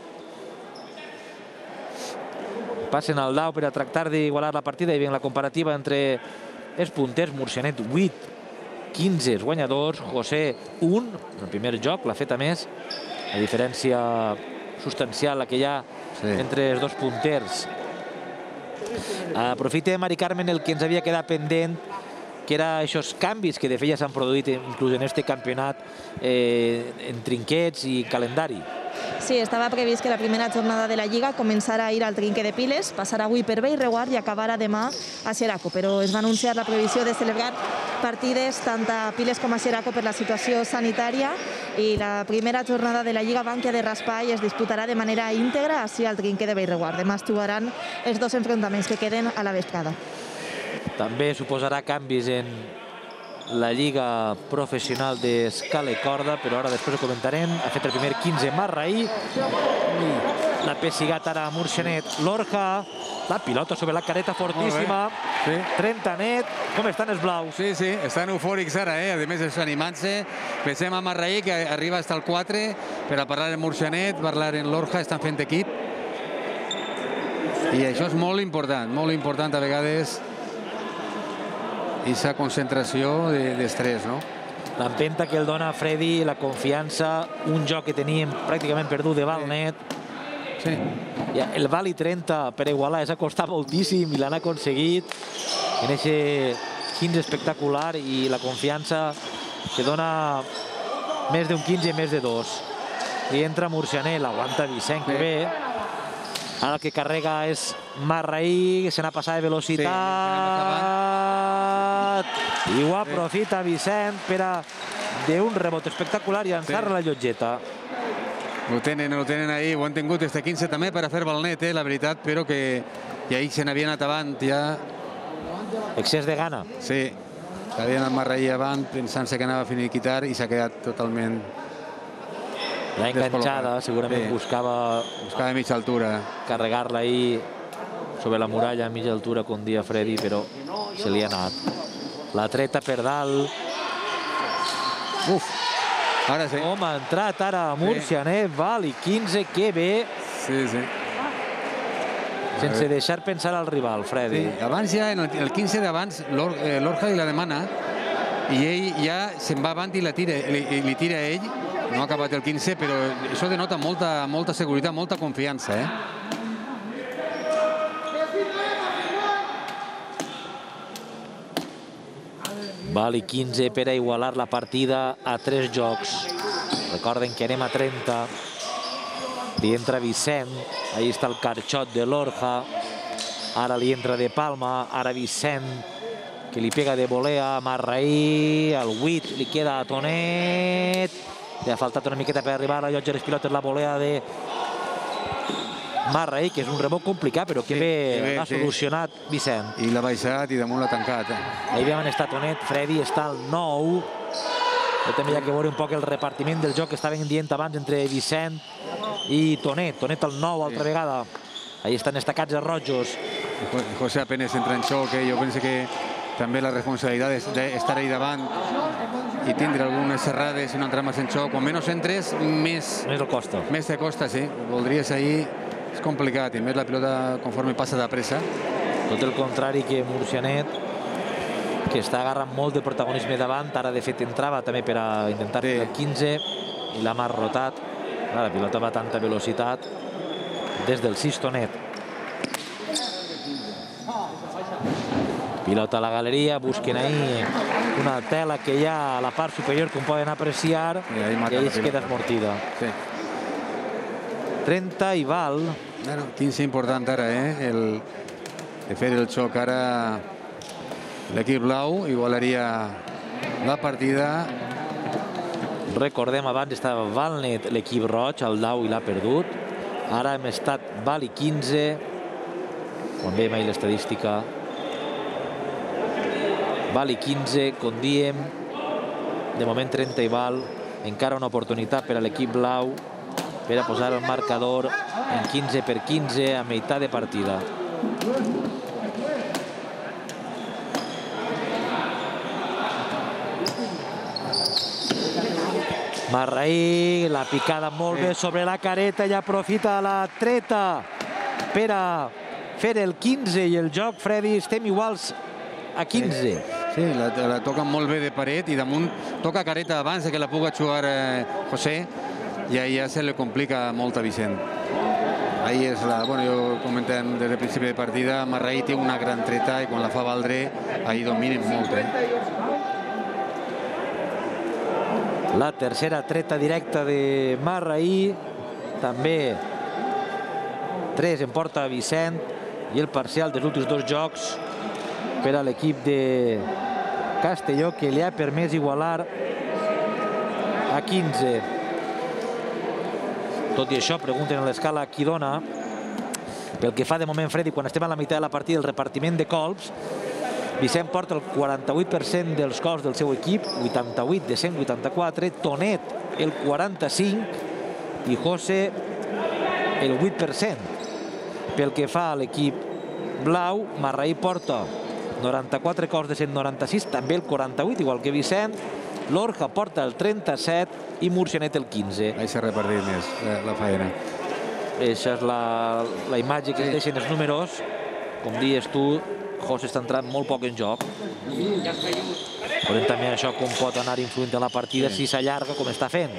Passen al dau per a tractar d'igualar la partida i veiem la comparativa entre els punters. Murcianet vuit, quinze guanyadors, José un, el primer joc l'ha fet a més, la diferència substancial que hi ha entre els dos punters. Aprofita, Mari Carmen, el que ens havia quedat pendent, que era aquests canvis que de fet ja s'han produït inclús en aquest campionat en trinquets i calendari. Sí, estava previst que la primera jornada de la Lliga començara ahir al trinquet de Piles, passarà avui per Bellreguard i acabarà demà a Xeraco, però es va anunciar la previsió de celebrar partides tant a Piles com a Xeraco per la situació sanitària i la primera jornada de la Lliga Bànquia de Raspai es disputarà de manera íntegra així al trinquet de Bellreguard. Demà es trobaran els dos enfrontaments que queden a la vesprada. També suposarà canvis en la Lliga Professional d'Escala i Corda, però ara després ho comentarem. Ha fet el primer quinze Marraí. La pessigat ara a Murcianet. Lorja La pilota sobre la careta fortíssima. Sí. trenta net. Com estan els blaus? Sí, sí, estan eufòrics ara, eh? A més, estan animant-se. Pensem a Marraí, que arriba fins al quatre, per a parlar en Murcianet, parlar en Lorja, estan fent equip. I això és molt important, molt important a vegades, aquesta concentració d'estrès, no? L'empenta que el dona a Freddy, la confiança, un joc que teníem pràcticament perdut de Valnet. Sí. El Vali trenta per igualar és acostar moltíssim i l'han aconseguit en aquest quinze espectacular i la confiança que dona més d'un quinze i més de dos. I entra Murcianet, l'aguanta Vicent, que bé. Ara el que carrega és Marraí, se n'ha passat de velocitat. I ho aprofita Vicent per a d'un rebot espectacular i llançar la llotgeta. Ho tenen, ho tenen ahí, ho han tingut este quinze també per a fer Valnet, eh, la veritat, però que ja ahir se n'havia anat avant, ja... Excés de gana. Sí, s'havia anat Marraí avant pensant-se que anava a finiquitar i s'ha quedat totalment... La enganxada, segurament buscava... Buscava a mitja altura. Carregar-la ahir sobre la muralla a mitja altura, com dia Freddy, però se li ha anat. La treta per dalt. Uf! Ara sí. Com ha entrat ara Murcianet, Vali quinze, que bé. Sí, sí. Sense deixar pensar al rival, Freddy. Abans ja, en el quinze d'abans, l'Orja li la demana i ell ja se'n va avant i li tira a ell. No ha acabat el quinze, però això denota molta seguretat, molta confiança, eh? Vali quinze per a igualar la partida a tres jocs. Recorden que anem a trenta. Li entra Vicent. Ahí està el carxot de l'Orja. Ara li entra de Palma. Ara Vicent, que li pega de volea a Marraí. El vuit li queda a Tonet. Li ha faltat una miqueta per arribar a la llotja de les pilotes la volea de Marraí, que és un rebot complicat, però que bé l'ha solucionat Vicent. I l'ha baixat i damunt l'ha tancat. Ahí veuen està Tonet, Freddy està al nou. També hi ha que veure un poc el repartiment del joc que estaven dient abans entre Vicent i Tonet. Tonet al nou altra vegada. Ahí estan estacats els rojos. José apenas entra en xoc, jo penso que també la responsabilitat d'estar ahí davant i tindre algunes serrades i no entrar més en xoc. Quan menys entres, més... Més el costa. Més te costa, sí. Voldries ahir... És complicat, i més la pilota conforme passa de pressa. Tot el contrari que Murcianet, que està agarrant molt de protagonisme davant. Ara, de fet, entrava també per a intentar fer el quinze i l'ha mal rotat. La pilota va a tanta velocitat. Des del sis, Tonet. Pilota a la galeria, busquen ahí una tela que hi ha a la part superior, com poden apreciar, i ahí es queda esmortida. trenta i val. quinze important ara, eh? De fer el xoc ara l'equip blau igualaria la partida. Recordem, abans estava Valnet, l'equip roig, el dau i l'ha perdut. Ara hem estat Vali quinze. Quan veiem ahir l'estadística, Vali quinze, com diem, de moment trenta i val. Encara una oportunitat per a l'equip blau per a posar el marcador en quinze per quinze a meitat de partida. Marraí, la picada molt bé sobre la careta i aprofita la treta per a fer el quinze i el joc, Freddy, estem iguals a quinze. Sí, la toca molt bé de paret i damunt toca careta abans que la pugui jugar José. I ahí ja se li complica molt a Vicent. Ahí és la... Bueno, jo comentem des del principi de partida, Marraí té una gran treta i quan la fa valdre, ahí dominen molt, eh? La tercera treta directa de Marraí. També tres en porta Vicent i el parcial dels últims dos jocs per a l'equip de Castelló, que li ha permès igualar a quinze. Tot i això, pregunten a l'escala qui dona. Pel que fa de moment, Freddy, quan estem a la meitat de la partida, el repartiment de colps, Vicent porta el quaranta-vuit per cent dels colps del seu equip, vuitanta-vuit de cent vuitanta-quatre, Tonet el quaranta-cinc i José el vuit per cent. Pel que fa a l'equip blau. Marraí porta noranta-quatre cols de cent noranta-sis, també el quaranta-vuit, igual que Vicent. Lorca porta el trenta-set i Murcianet el quinze. Ahí s'ha repartit més la faena. Aquesta és la imatge que es deixen els números. Com dius tu, José està entrant molt poc en joc. Veurem també això com pot anar influint en la partida si s'allarga com està fent.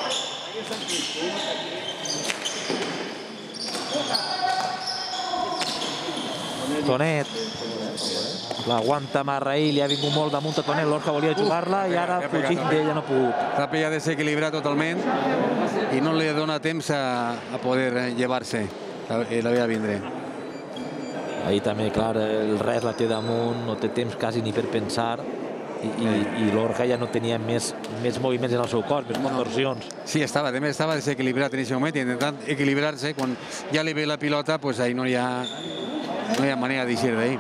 Tonet l'aguanta Marraí, li ha vingut molt damunt a Tonet. L'Orca volia jugar-la i ara fugint d'ella no ha pogut. S'ha pillat desequilibrat totalment i no li dona temps a poder llevar-se. L'havia de vindre. Ahir també, clar, el res la té damunt, no té temps quasi ni per pensar i l'Orca ja no tenia més moviments en el seu cos, més contorsions. Sí, estava, també estava desequilibrat en aquest moment, intentant equilibrar-se. Quan ja li ve la pilota, doncs ahir no hi ha manera d'eixir d'ahir.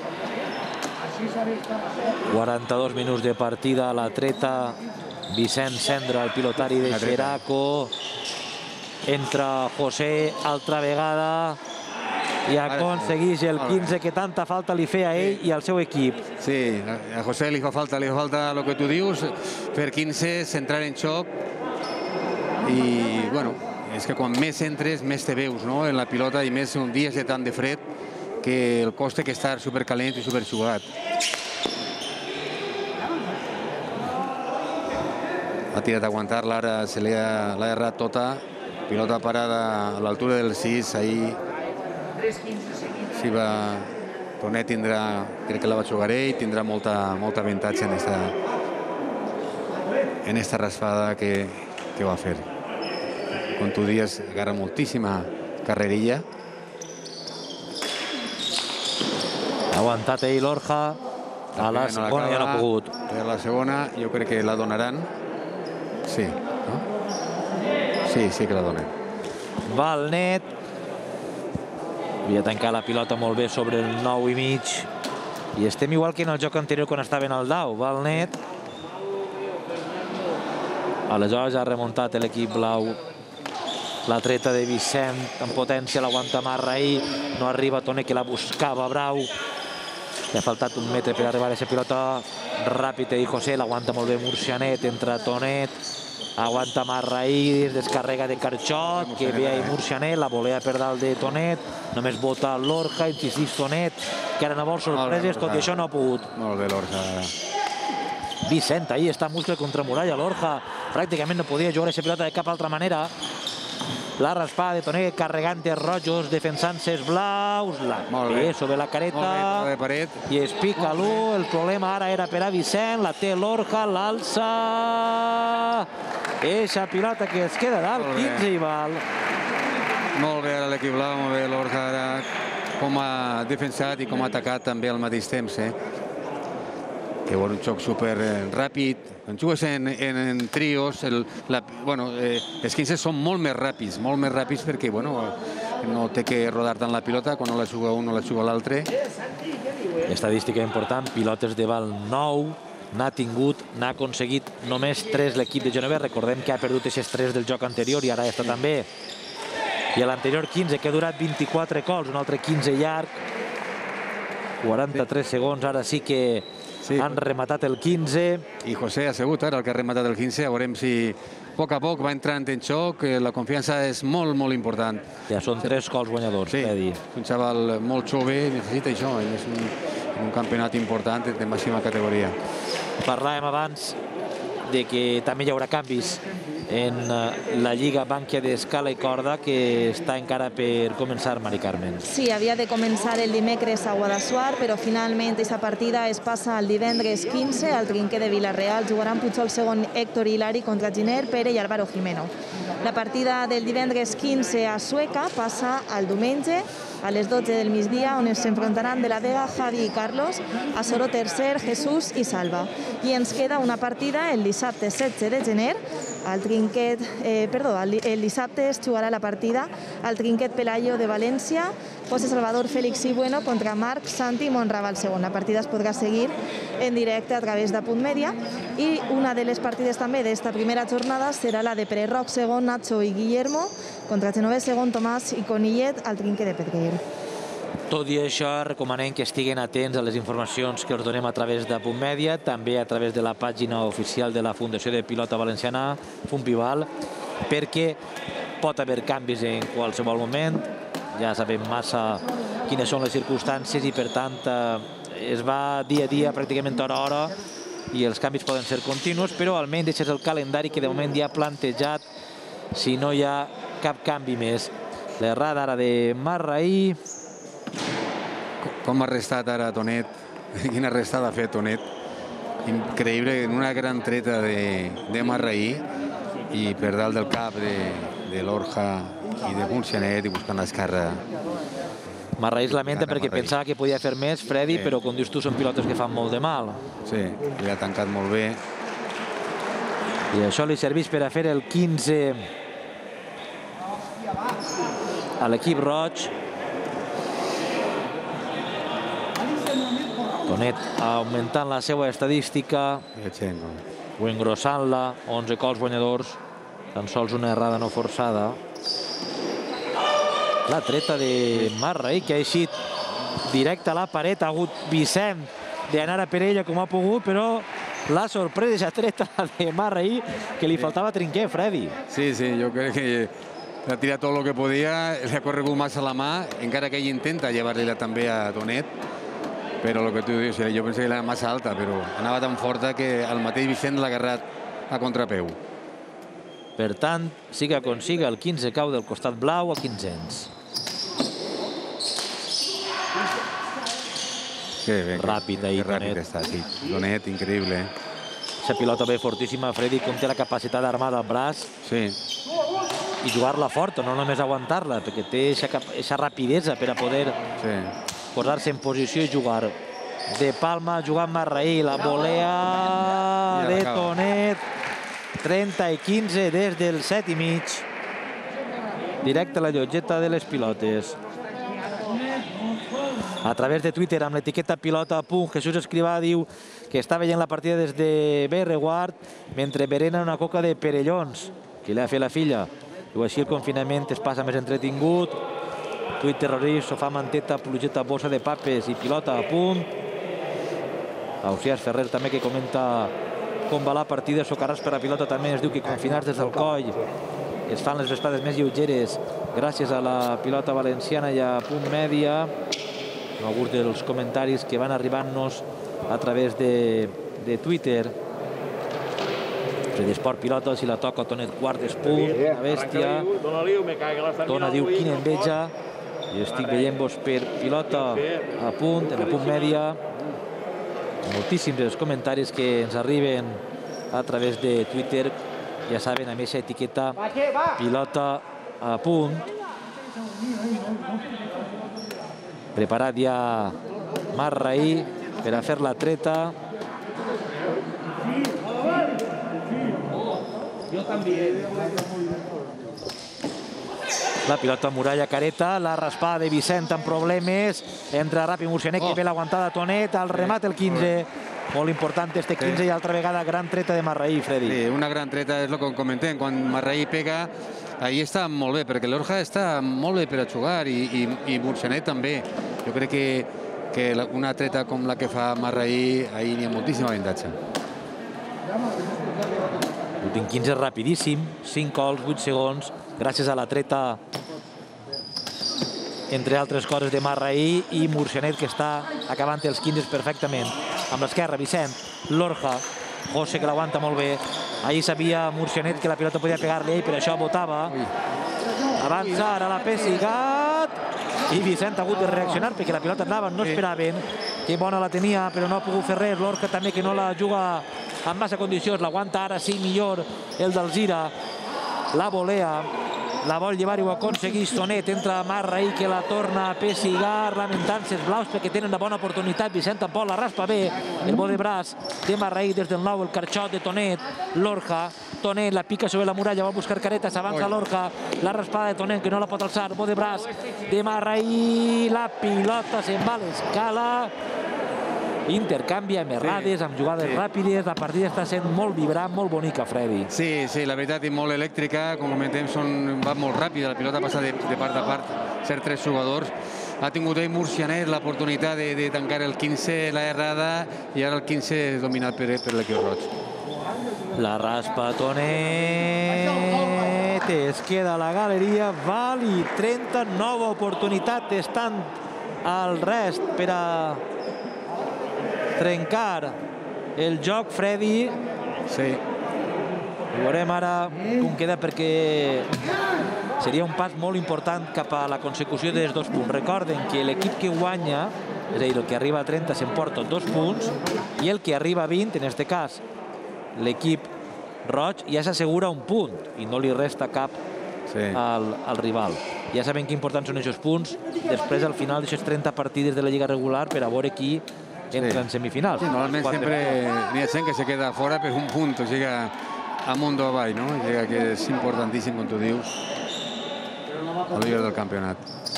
quaranta-dos minuts de partida, la treta Vicent Cendra, el pilotari de Xeraco. Entra José altra vegada i aconsegueix el quinze que tanta falta li feia a ell i al seu equip. Sí, a José li fa falta, li fa falta el que tu dius, fer quinze, centrar en xoc i, bueno, és que quan més entres, més te veus en la pilota i més un dia de tant de fred que el cos té que estar supercalent i superjugat. Ha tirat a aguantar-la, ara se li ha errat tota. Pilota parada a l'altura del sis, ahir si va... Tonet tindrà, crec que la va jugar ell, tindrà molta avantatge en esta raspada que va fer. Com tu dius, agarra moltíssima carrerilla. Ha aguantat ell l'Orja, a la segona ja no ha pogut. A la segona jo crec que la donaran. Sí, no? Sí, sí que la donen. Va el net. Havia tancat la pilota molt bé sobre el nou i mig. I estem igual que en el joc anterior quan estaven al dau. Va el net. Aleshores ha remuntat l'equip blau. La treta de Vicent en potència, l'aguanta Marraí. No arriba Tonet, que la buscava Brau. Li ha faltat un metre per arribar a aquesta pilota. Ràpid i José, l'aguanta molt bé Murcianet, entra Tonet. Aguanta Marraí, descarrega de Carxot, que ve ahí Murcianet, la volea per dalt de Tonet. Només vota l'Orja, insistís Tonet, que ara no vol sorpreses, tot i això no ha pogut. Molt bé l'Orja. Vicent, ahí està muscle contra muralla, l'Orja. Pràcticament no podia jugar aquesta pilota de cap altra manera. La raspada de Tonet, carregant els rojos, defensant-se els blaus. Bé, sobre la careta. I es pica l'u. El problema ara era per a Vicent. La té l'Orja, l'alça. Eixa pilota que es queda dalt, quinze i val. Molt bé ara l'equip blau, molt bé l'Orja ara com ha defensat i com ha atacat també al mateix temps. Que vol un xoc super ràpid. Quan jugues en trios, els quinze són molt més ràpids, molt més ràpids perquè no té que rodar tant la pilota, quan no la juga un no la juga l'altre. Estadística important, pilotes de val nou, n'ha tingut, n'ha aconseguit només tres l'equip de Genovés. Recordem que ha perdut aquests tres del joc anterior i ara està també. I l'anterior quinze, que ha durat vint-i-quatre cols, un altre quinze llarg. quaranta-tres segons, ara sí que han rematat el quinze. I José ha sigut ara el que ha rematat el quinze. Veurem si a poc a poc va entrant en xoc. La confiança és molt, molt important. Ja són tres cols guanyadors. Sí, un xaval molt jove necessita això. És un campionat important de màxima categoria. Parlàvem abans de que també hi haurà canvis en la Lliga Bankia d'Escala i Corda, que està encara per començar, Mari Carmen. Sí, havia de començar el dimecres a Guadassuar, però finalment aquesta partida es passa el divendres quinze al Trinquer de Vila-real. Jugaran Puigol segon, Héctor Hilari contra Giner, Pere i Álvaro Jimeno. La partida del divendres quinze a Sueca passa al diumenge a les dotze del migdia, on s'enfrontaran de la Vega, Javi i Carlos, a Soro tercer, Jesús i Salva. I ens queda una partida el dissabte setze de gener, al Trinquet, eh, perdó, el dissabte es jugarà la partida al Trinquet Pelayo de València, José Salvador Félix i Bueno contra Marc Santi Monraval segon. La partida es podrà seguir en directe a través de Punt Mèdia i una de les partides també d'esta primera jornada serà la de Pere Roc segon, Nacho i Guillermo contra Genovés segon, Tomàs i Conillet al Trinquet de Pedrer. Tot i això, recomanem que estiguin atents a les informacions que us donem a través de Punt Mèdia, també a través de la pàgina oficial de la Fundació de Pilota Valenciana, Funpival, perquè pot haver canvis en qualsevol moment. Ja sabem massa quines són les circumstàncies i, per tant, es va dia a dia, pràcticament hora a hora, i els canvis poden ser continus, però almenys aquest és el calendari que de moment ja ha plantejat si no hi ha cap canvi més. L'errada ara de Marraí. Com ha restat ara Tonet? Quina restada ha fet Tonet? Increïble, en una gran treta de Marraí i per dalt del cap de l'Orja i de Murcianet i buscant l'esquerra. Marraí es lamenta perquè pensava que podia fer més, Freddy, però com dius tu són pilotes que fan molt de mal. Sí, li ha tancat molt bé. I això li serveix per a fer el quinze a l'equip roig. Tonet augmentant la seva estadística o engrossant-la, onze cols guanyadors, tan sols una errada no forçada. La treta de Marraí, que ha eixit directe a la paret, ha hagut Vicent d'anar a per ella com ha pogut, però la sorpresa treta de Marraí, que li faltava trinquer, Freddy. Sí, sí, jo crec que ha tirat tot el que podia, li ha corregut massa la mà, encara que ell intenta llevar-li-la també a Tonet, però el que tu dius, jo penso que era massa alta, però anava tan forta que el mateix Vicent l'ha agarrat a contrapeu. Per tant, siga com siga, el quinze cau del costat blau a quinzens. Ràpid ahir, Tonet. Tonet, increïble. Aquesta pilota ve fortíssima, Freddy, com té la capacitat d'armar del braç. Sí. I jugar-la forta, no només aguantar-la, perquè té aquesta rapidesa per a poder posar-se en posició i jugar. De Palma, jugant Marraí, la volea de Tonet. trenta i quinze des del set i mig. Directe a la llotgeta de les pilotes. A través de Twitter, amb l'etiqueta pilota a punt, Jesús Escrivà diu que està veient la partida des de Berreguard mentre berena una coca de Perellons, que li ha fet la filla. Diu, així el confinament es passa més entretingut. Tuit terrorista, sofà, manteta, plugeta, bossa de papes i pilota a punt. Ausiàs Ferrer també, que comenta com va la partida. Socarràs per la pilota també ens diu que confinats des del coll es fan les vespades més lleugeres gràcies a la pilota valenciana i a Punt Mèdia. Alguns dels comentaris que van arribant-nos a través de Twitter. Freddy Esport pilota, si la toca Tonet quart és punt, una bèstia. Tona diu, quina enveja. I estic veient-vos per pilota a punt, en el Punt Mèdia. Moltíssims dels comentaris que ens arriben a través de Twitter. Ja saben, amb aquesta etiqueta pilota a punt. Preparat ja Marraí per a fer la treta. La pilota Muralla Careta, la raspada de Vicent amb problemes. Entra ràpid Murcianet, que ve l'aguantada Tonet, el remat el quinze. Molt important este quinze i altra vegada gran treta de Marraí, Freddy. Sí, una gran treta, és el que comentem. Quan Marraí pega, ahí està molt bé, perquè l'Orja està molt bé per a jugar i Murcianet també. Jo crec que una treta com la que fa Marraí, ahí n'hi ha moltíssim avantatge. L'últim quinze és rapidíssim, cinc cols, vuit segons, gràcies a la treta, entre altres coses, de Marraí i Murcianet, que està acabant els quinze perfectament. Amb l'esquerra, Vicent, l'Orja, José, que l'aguanta molt bé. Ahir sabia Murcianet que la pilota podia pegar-li ell, per això votava. Avança ara la Pessigat. I Vicent ha hagut de reaccionar perquè la pilota anava, no esperaven. Que bona la tenia, però no ha pogut fer res. L'Orja també, que no la juga amb massa condicions. L'aguanta ara, sí, millor el d'Alzira. La volea. La vol llevar i ho aconsegueix Tonet. Entra Marraí, que la torna a pessigar, lamentant-se els blaus perquè tenen una bona oportunitat. Vicent tampoc la raspa bé. El bo de braç de Marraí des del nou, el carxot de Tonet. L'Orja, Tonet la pica sobre la muralla, vol buscar careta, s'avança l'Orja. La raspada de Tonet, que no la pot alçar. Bo de braç de Marraí. La pilota se'n va a l'escala. Intercanvi amb errades, amb jugades ràpides. La partida està sent molt vibrant, molt bonica, Freddy. Sí, sí, la veritat és molt elèctrica. Com comentem, va molt ràpida. La pilota passa de part a part, ser tres jugadors. ha tingut ell Murcianet l'oportunitat de, de tancar el quinze, l'ha errada, i ara el quinze és dominat per, per l'equip roig. La raspa Tonet, es queda a la galeria, Vali, trenta, nova oportunitat, estan al rest per a trencar el joc, Freddy. Sí. Veurem ara com queda, perquè seria un pas molt important cap a la consecució dels dos punts. Recorden que l'equip que guanya, és a dir, el que arriba a trenta s'emporta dos punts, i el que arriba a vint, en aquest cas l'equip roig, ja s'assegura un punt i no li resta cap al, al rival. Ja sabem que importants són aquests punts després, al final d'aquestes trenta partides de la Lliga regular, per a veure qui entra en semifinals. Sí, normalment sempre n'hi ha gent que se queda fora per un punt, o sigui, amunt o avall, no? O sigui que és importantíssim, com tu dius, al líder del campionat.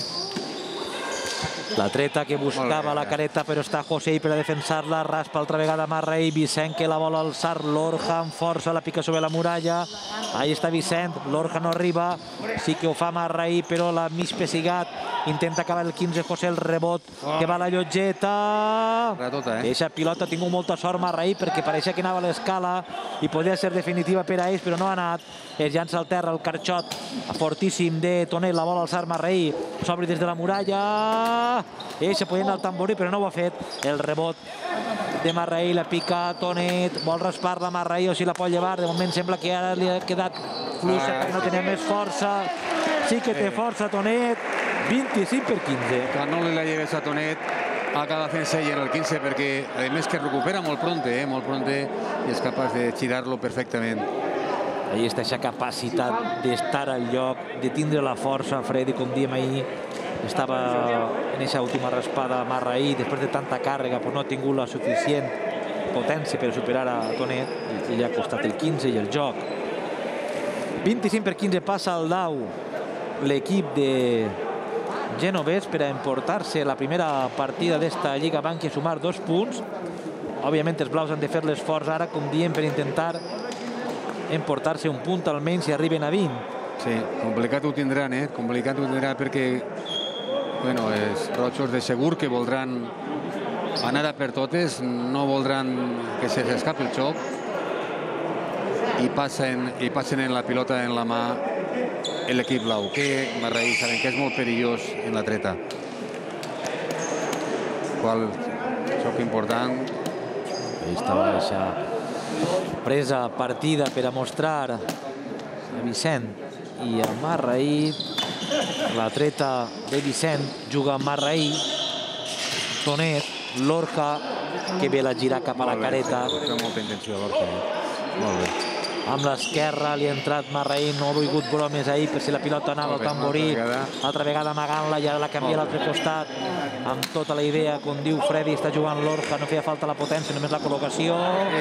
La treta que buscava la careta, però està José per a defensar-la, raspa altra vegada Marraí, Vicent que la vol alçar, Lorja amb força, la pica sobre la muralla, ahí està Vicent, Lorja no arriba, sí que ho fa Marraí, però l'ha mig pessigat, intenta acabar el quinze, José, el rebot, que va a la llotgeta. Eixa pilota ha tingut molta sort Marraí, perquè pareixia que anava a l'escala i podia ser definitiva per a ells, però no ha anat. Es llança al terra el carxot fortíssim de Tonet, la vol alçar Marraí, s'obri des de la muralla, eixa podia anar al tamborí, però no ho ha fet. El rebot de Marraí, la pica Tonet, vol raspar-la Marraí, o si la pot llevar, de moment sembla que ara li ha quedat fluixa perquè no tenia més força. Sí que té força Tonet, vint-i-cinc per quinze. Quan no li la lleves a Tonet, acaba fent-se ell en el quinze, perquè a més que recupera molt pronte, eh, molt pronte, i és capaç de girar-lo perfectament. Ahí està aquesta capacitat d'estar al lloc, de tindre la força, Freddy, com diem ahir, estava en aquesta última raspada Marraí, després de tanta càrrega, però no ha tingut la suficient potència per superar a Tonet, i li ha costat el quinze i el joc. vint-i-cinc per quinze passa al dau l'equip de genovès per a emportar-se la primera partida d'esta Lliga Bankia i sumar dos punts. Òbviament els blaus han de fer l'esforç ara, com diem, per intentar emportar-se un punt almenys si arriben a vint. Sí, complicat ho tindran, eh? Complicat ho tindran perquè, bueno, els rojos de segur que voldran anar a per totes, no voldran que se s'escapi el xoc i passen, i passen en la pilota en la mà l'equip blau, que Marraí saben que és molt perillós en la treta. Qual xoc important. Ahí estava aquesta presa partida per a mostrar a Vicent i a Marraí. La treta de Vicent juga amb Marraí, Tonet, Lorca, que ve la girar cap a la careta. Té molta intenció, Lorca. Molt bé. Amb l'esquerra li ha entrat Marraí, no ha volgut bromes ahir per si la pilota anava al tamborí. Altra vegada amagant-la, ja la canvia a l'altre costat amb tota la idea, com diu Freddy, està jugant Lorca, no feia falta la potència, només la col·locació.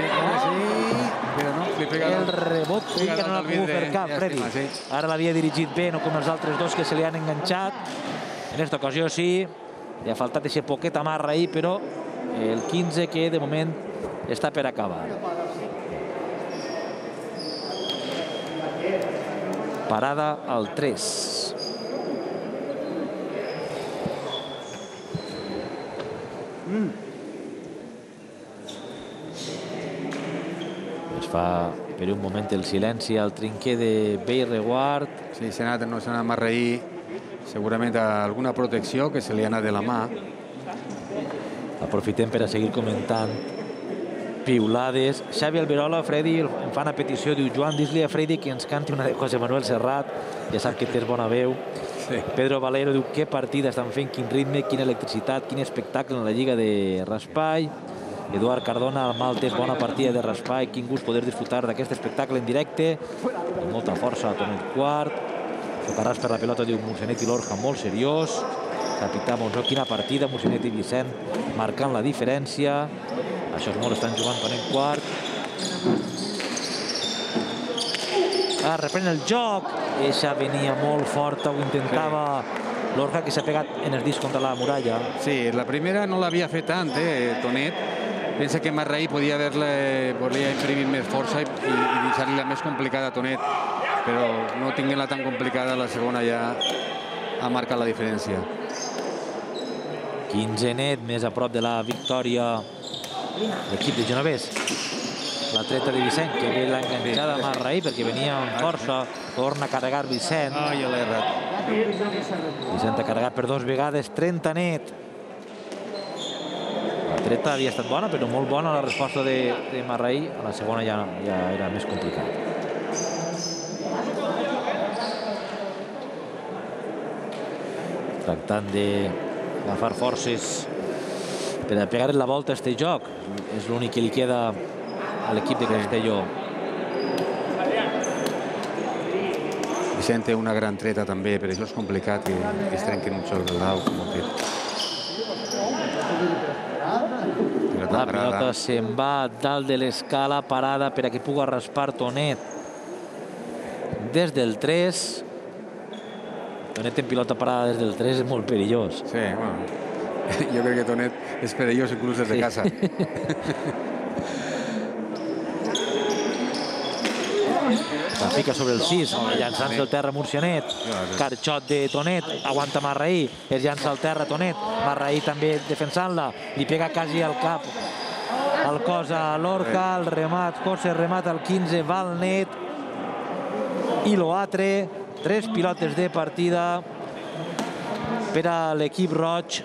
El rebot sí que no l'ha pogut fer cap, Freddy. Ara l'havia dirigit bé, no com els altres dos que se li han enganxat. En aquesta ocasió sí, li ha faltat aquest poquet a Marraí, però el quinze que de moment està per acabar. Parada al tres. Es fa per un moment el silenci al trinquer de Bellreguard. Sí, s'ha anat, no s'ha anat Marraí, segurament a alguna protecció que se li ha anat de la mà. Aprofitem per a seguir comentant piulades. Xavi Alberola, Freddy, em fan a petició, diu: Joan, dis-li a Freddy que ens canti una de José Manuel Serrat, ja sap que tens bona veu. Sí. Pedro Valero diu: què partida estan fent, quin ritme, quina electricitat, quin espectacle en la Lliga de Raspai. Eduard Cardona, al Maltes, bona partida de Raspai, quin gust poder disfrutar d'aquest espectacle en directe, amb molta força a Tonet Quart. Socarràs per la pilota, diu Murcianet i Lorja, molt seriós. Capità Monzó, quina partida, Murcianet i Vicent marcant la diferència. Això és molt, estan jugant Tonet Quart. Ah, reprèn el joc. Eixa venia molt forta, ho intentava Lorja, que s'ha pegat en el disc contra la muralla. Sí, la primera no l'havia fet tant, eh, Tonet. Pensa que Marraí podia haver-la, podria imprimir més força i, i deixar-li-la més complicada a Tonet, però no tinguent-la tan complicada, la segona ja ha marcat la diferència. quinze net, més a prop de la victòria l'equip de Genovès. La treta de Vicent, que ve l'enganxada a Marraí perquè venia amb força, torna a carregar Vicent. Ah, ja l'he errat. Vicent ha carregat per dos vegades, trenta net. La treta havia estat bona, però molt bona la resposta de, de Marraí. A la segona ja, ja era més complicat. Tractant d'agafar forces per a pegar la volta a este joc. És l'únic que li queda a l'equip de Castelló. Vicent té una gran treta també, per això és complicat que, que es trenquen un xoc del dau, com ho fet. La pilota se'n va dalt de l'escala, parada per a que pugui raspar Tonet. Des del tres. Tonet en pilota parada des del tres és molt perillós. Sí, bueno, jo crec que Tonet és perillós inclús des de casa. La fica sobre el sis, llançant-se al terra Murcianet. Carxot de Tonet, aguanta Marraí, es llança al terra Tonet. Marraí també defensant-la, li pega quasi al cap, al cos a Lorca, el remat, José remata al quinze, va al net. I l'Oatre, tres pilotes de partida per a l'equip roig.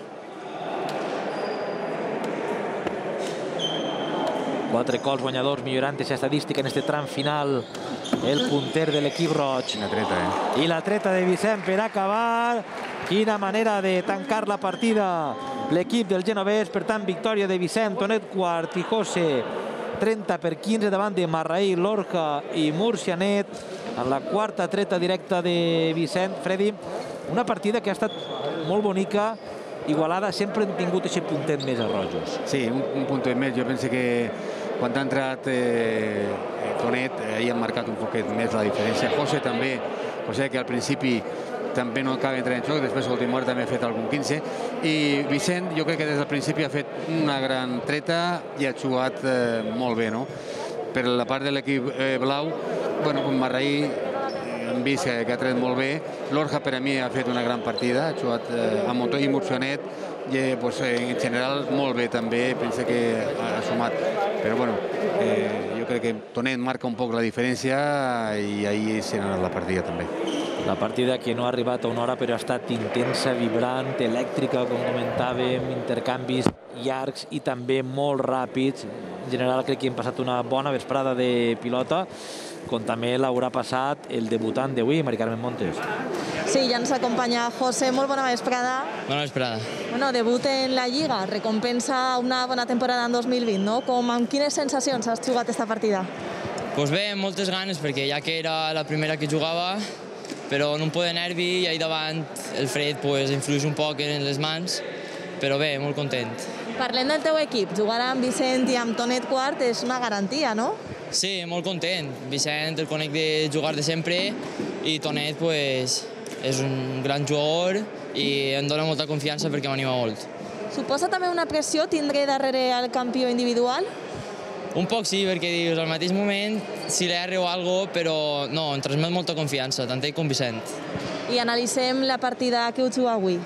Quatre cols guanyadors, millorant aquesta estadística en este tram final. El punter de l'equip roig. La treta, eh? I la treta de Vicent per acabar. Quina manera de tancar la partida l'equip del Genovès. Per tant, victòria de Vicent, Tonet quart i José trenta per quinze davant de Marraí, Lorca i Murcianet. En la quarta treta directa de Vicent. Freddy, una partida que ha estat molt bonica, igualada, sempre hem tingut aquest puntet més a rojos. Sí, un, un puntet més. Jo penso que quan ha entrat eh, Tonet, ahir han marcat un poquet més la diferència. José també, José que al principi també no acaba d'entrar en xoc, després a l'última hora també ha fet algun quinze. I Vicent, jo crec que des del principi ha fet una gran treta i ha jugat eh, molt bé, no? Per la part de l'equip eh, blau, bueno, com Marraí, hem vist que, que ha tret molt bé. Lorca per a mi ha fet una gran partida, ha jugat eh, amb Montó i Murcianet, i eh, pues, en general molt bé també, penso que ha sumat. Però bueno, eh, jo crec que Tonet marca un poc la diferència i ahir s'ha anat la partida també. La partida que no ha arribat a una hora però ha estat intensa, vibrant, elèctrica, com comentàvem, intercanvis llargs i també molt ràpids. En general crec que hem passat una bona vesprada de pilota, com també l'haurà passat el debutant d'avui, Mari Carmen Montes. Sí, ja ens acompanya José, molt bona vesprada. Bona vesprada. Bueno, debut en la Lliga, recompensa una bona temporada en dos mil vint, no? Com, amb quines sensacions has jugat aquesta partida? Pues bé, amb moltes ganes, perquè ja que era la primera que jugava, però en un por de nervi i ahir davant el fred pues, influeix un poc en les mans, però bé, molt content. Parlem del teu equip, jugar amb Vicent i amb Tonet quart és una garantia, no? Sí, molt content. Vicent el conec de jugar de sempre i Tonet pues, és un gran jugador i em dona molta confiança perquè m'anima molt. Suposa també una pressió tindre darrere el campió individual? Un poc sí, perquè dius, al mateix moment si li arreu alguna cosa, però no, em transmet molta confiança, tant ell com Vicent. I analitzem la partida que heu jugat avui.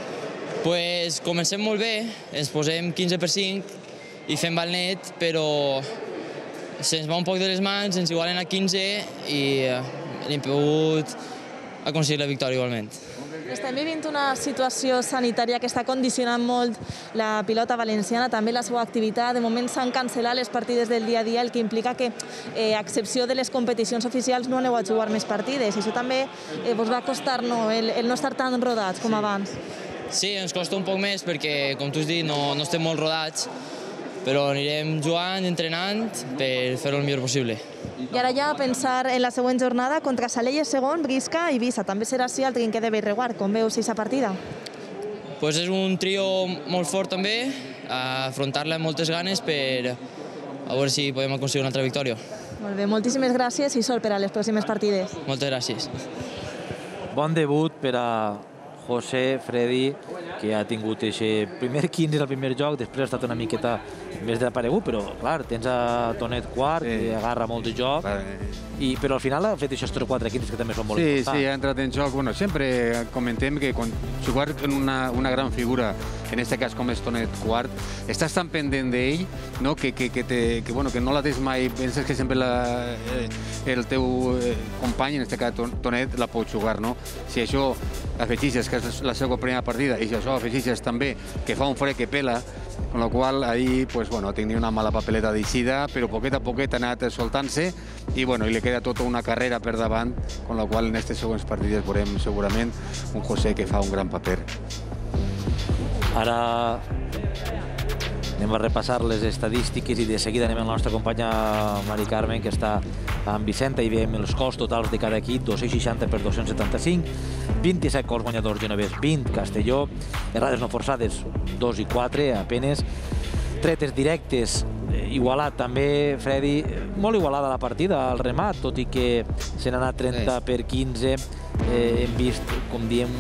Pues comencem molt bé, ens posem quinze per cinc i fem el net, però se'ns va un poc de les mans, ens igualen a quinze i hem pogut aconseguir la victòria igualment. Estem vivint una situació sanitària que està condicionant molt la pilota valenciana, també la seva activitat. De moment s'han cancel·lat les partides del dia a dia, el que implica que, eh, a excepció de les competicions oficials, no aneu a jugar més partides. I això també eh, vos va costar no, el, el no estar tan rodats com abans. Sí, ens costa un poc més perquè, com tu has dit, no, no estem molt rodats, però anirem jugant, entrenant, per fer-ho el millor possible. I ara ja a pensar en la següent jornada contra Salelles segon, Brisca i Ibiza. També serà així el trinquet de Bellreguard. Com veus aquesta partida? Pues és un trio molt fort també, a afrontar-la amb moltes ganes per a veure si podem aconseguir una altra victòria. Molt bé, moltíssimes gràcies i sort per a les pròximes partides. Moltes gràcies. Bon debut per a José, Freddy, que ha tingut aquest primer quinze el primer joc, després ha estat una miqueta més desaparegut, però clar, tens a Tonet quart, sí, que agarra molt de joc, i, però al final ha fet aquests tres quatre quinze que també són molt sí, importants. Sí, ha entrat en joc. Bueno, sempre comentem que quan jugar en una, una gran figura, en aquest cas com és Tonet quart, estàs tan pendent d'ell, no? que, que, que, te, que, bueno, que no la tens mai, penses que sempre la, eh, el teu eh, company, en aquest cas Tonet, la pot jugar, no? Si això afegixes que és la seva primera partida i si això afegixes també que fa un fred que pela, con lo qual ahí pues, bueno, tenia una mala papeleta d'eixida, però poquet a poquet ha anat soltant-se i, bueno, i li queda tota una carrera per davant, con lo qual en aquestes següents partides veurem segurament un José que fa un gran paper. Ara anem a repassar les estadístiques i de seguida anem a la nostra companya Mari Carmen, que està amb Vicenta, i veiem els gols totals de cada equip, dos-cents seixanta per dos-cents setanta-cinc, vint-i-set gols guanyadors genovès, vint Castelló, errades no forçades, dos i quatre, apenes, tretes directes, igualat també, Freddy, molt igualada la partida al remat, tot i que se n'ha anat trenta per quinze, eh, hem vist, com diem,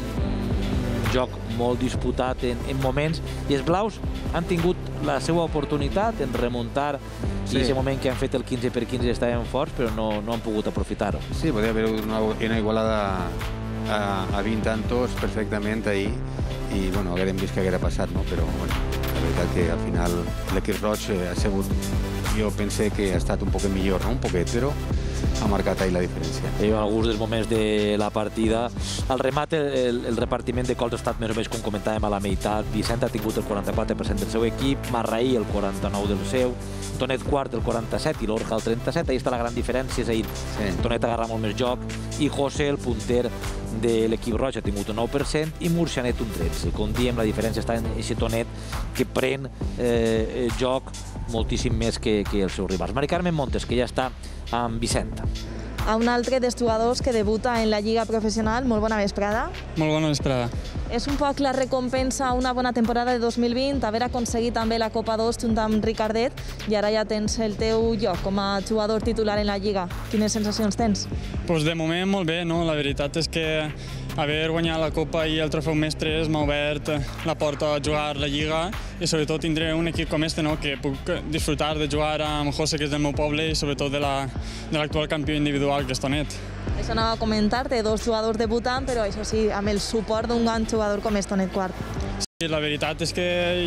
un joc molt disputat en, en moments, i els blaus han tingut la seva oportunitat en remuntar, sí, i aquest moment que han fet el quinze per quinze estaven forts, però no, no han pogut aprofitar-ho. Sí, podria haver una, una igualada a, a vint tantos perfectament ahir, i bueno, haguérem vist què haguera passat, no? Però bueno, la veritat que al final l'equip roig ha sigut, jo pensé que ha estat un poquet millor, no? Un poquet, però ha marcat ahir la diferència. En alguns dels moments de la partida, al remat el, el repartiment de gols ha estat més o menys com comentàvem a la meitat. Vicent ha tingut el quaranta-quatre per cent del seu equip, Marraí el quaranta-nou del seu, Tonet quart el quaranta-set i l'Orja el trenta-set. Ahí està la gran diferència, és ahir sí. Tonet agarra molt més joc i José, el punter de l'equip roig, ha tingut un nou per cent i Murcianet un tretze. Com diem, la diferència està en aquest Tonet que pren eh, joc moltíssim més que, que els seus rivals. Mari Carmen Montes, que ja està amb Vicenta. A un altre dels jugadors que debuta en la Lliga Professional. Molt bona vesprada. Molt bona vesprada. És un poc la recompensa a una bona temporada de dos mil vint, haver aconseguit també la Copa dos junt amb Ricardet, i ara ja tens el teu lloc com a jugador titular en la Lliga. Quines sensacions tens? Pues de moment molt bé, no? La veritat és que haver guanyat la Copa i el trofeu Mestres m'ha obert la porta a jugar la Lliga i sobretot tindré un equip com este, no? Que puc disfrutar de jugar amb José, que és del meu poble, i sobretot de l'actual la, campió individual, que és Tonet. Això anava a comentar-te, dos jugadors debutant, però això sí, amb el suport d'un gran jugador com és Tonet quart. Sí, la veritat és que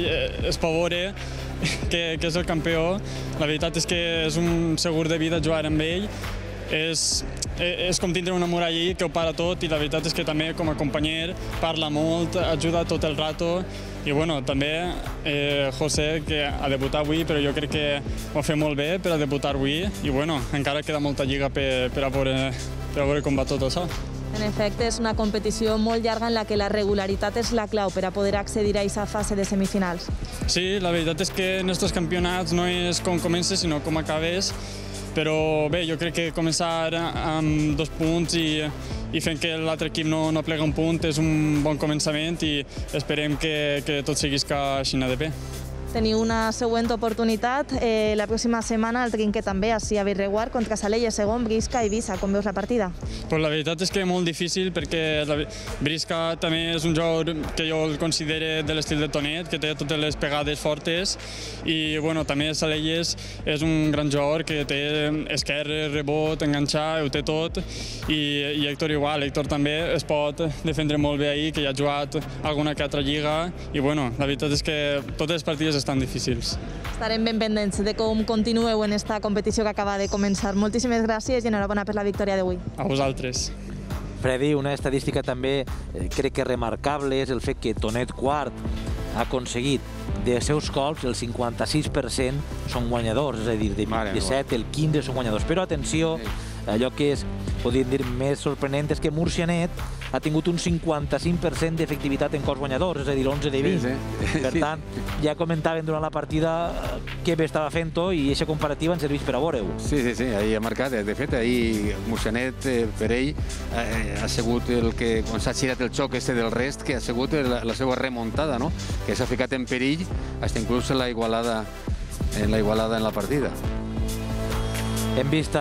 es pot veure que, que és el campió. La veritat és que és un segur de vida jugar amb ell. És, és com tindre una muralla que ho para tot, i la veritat és que també com a companyer parla molt, ajuda tot el rato, i bueno, també eh, José, que ha debutat avui, però jo crec que ho ha fet molt bé per a debutar avui, i bueno, encara queda molta lliga per, per, a, veure, per a veure com va tot això. En efecte, és una competició molt llarga en la que la regularitat és la clau per a poder accedir a aquesta fase de semifinals. Sí, la veritat és que en aquests campionats no és com comences, sinó com acabes. Però bé, jo crec que començar amb dos punts i, i fent que l'altre equip no, no plega un punt és un bon començament, i esperem que, que tot seguisca així de bé. Teniu una següent oportunitat eh, la pròxima setmana al Trinquet també, així a Birreguard, contra Salella, Segon, Brisca i Ibiza. Com veus la partida? Pues la veritat és que molt difícil, perquè la Brisca també és un jugador que jo el considero de l'estil de Tonet, que té totes les pegades fortes, i bueno, també Salelles és un gran jugador que té esquerre, rebot, enganxar, ho té tot, i, i Héctor igual. Héctor també es pot defendre molt bé ahir, que ja ha jugat alguna que altra lliga, i bueno, la veritat és que totes les partides estan difícils. Estarem ben pendents de com continueu en esta competició que acaba de començar. Moltíssimes gràcies i enhorabona per la victòria d'avui. A vosaltres. Freddy, una estadística també eh, crec que remarcable és el fet que Tonet quart ha aconseguit de seus gols el cinquanta-sis per cent són guanyadors, és a dir, de vint-i-set, el quinze són guanyadors. Però atenció, allò que és, podríem dir, més sorprenent és que Murcianet ha tingut un cinquanta-cinc per cent d'efectivitat en gols guanyadors, és a dir, onze de vint. Sí, sí. Per tant, ja comentaven durant la partida què bé estava fent-ho, i aquesta comparativa ens serveix per a veure-ho. Sí, sí, sí, ahir ha marcat. De fet, ahir Murcianet, per ell, ha sigut el que, quan s'ha girat el xoc este del rest, que ha sigut la, la seva remuntada, no? Que s'ha ficat en perill, fins inclús en la igualada en la igualada en la partida. Hem vist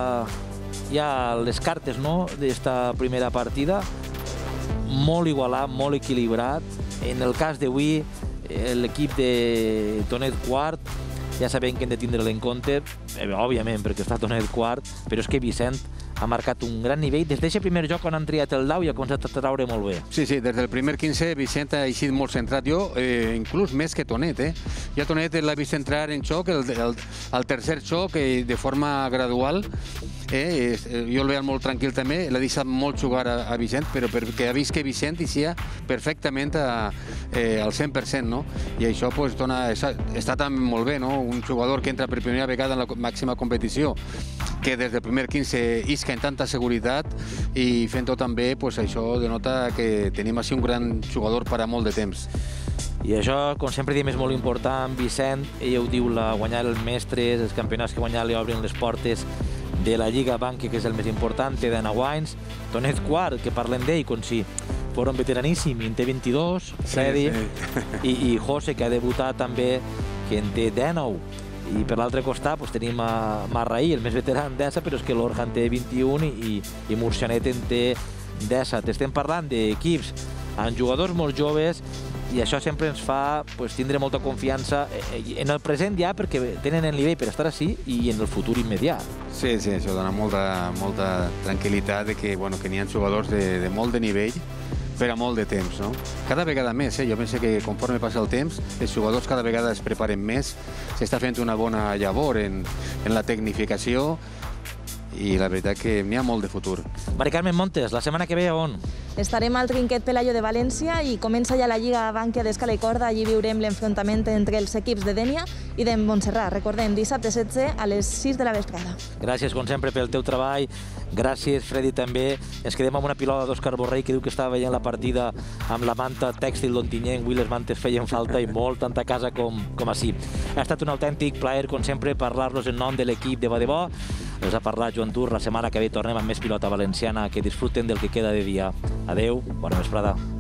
ja les cartes, no?, d'esta primera partida, molt igualat, molt equilibrat, En el cas d'avui, l'equip de Tonet quart, ja sabem que hem de tindre-lo en compte, òbviament, perquè està Tonet quart, però és que Vicent ha marcat un gran nivell. Des d'aquest primer joc, quan han triat el dau, i ha començat a traure molt bé. Sí, sí, des del primer quinze Vicent ha eixit molt centrat. Jo, eh, inclús més que Tonet, eh? Jo Tonet l'ha vist entrar en xoc, el, el, el tercer xoc, eh, de forma gradual. Eh, jo el veia molt tranquil també, l'ha deixat molt jugar a, a Vicent, però perquè ha vist que Vicent eixia perfectament a, eh, al cent per cent, no? I això pues, dona, està, està també molt bé, no? Un jugador que entra per primera vegada en la màxima competició, que des del primer quinze isca en tanta seguretat i fent-ho també, pues, això denota que tenim així un gran jugador per a molt de temps. I això, com sempre diem, és molt important. Vicent, ell ho diu, la guanyar els mestres, els campionats que guanyar li obren les portes de la Lliga Bankia, que és el més important, té deu anys. Tonet quart, que parlem d'ell com si fos un veteraníssim, i en té vint-i-dos, Freddy, sí, sí. I, i José, que ha debutat també, que en té dinou. I per l'altre costat pues, tenim a Marraí, el més veterà en dèsset, però és que l'Orja en té vint-i-un i, i Murcianet en té dèsset. Estem parlant d'equips amb jugadors molt joves i això sempre ens fa pues, tindre molta confiança en el present ja, perquè tenen el nivell per estar així, i en el futur immediat. Sí, sí, això dona molta, molta tranquil·litat de que, bueno, que n'hi ha jugadors de, de molt de nivell per a molt de temps, no? Cada vegada més, eh? Jo penso que conforme passa el temps, els jugadors cada vegada es preparen més, s'està fent una bona llavor en, en la tecnificació, i la veritat que n'hi ha molt de futur. Mari Carmen Montes, la setmana que ve a on? Estarem al Trinquet Pelayo de València i comença ja la Lliga Bankia d'Escala i Corda. Allí viurem l'enfrontament entre els equips de Dénia i de Montserrat. Recordem, dissabte setze a les sis de la vesprada. Gràcies, com sempre, pel teu treball. Gràcies, Freddy, també. Ens quedem amb una pilota d'Òscar Borrell, que diu que estava veient la partida amb la manta tèxtil d'Ontinyent. Avui les mantes feien falta i molt, tant a casa com, com així. Ha estat un autèntic plaer, com sempre, parlar-los en nom de l'equip de Bo de Bo. Els ha parlat Joan Tur. La setmana que ve tornem amb més pilota valenciana. Que disfruten del que queda de dia. Adeu, bona vesprada.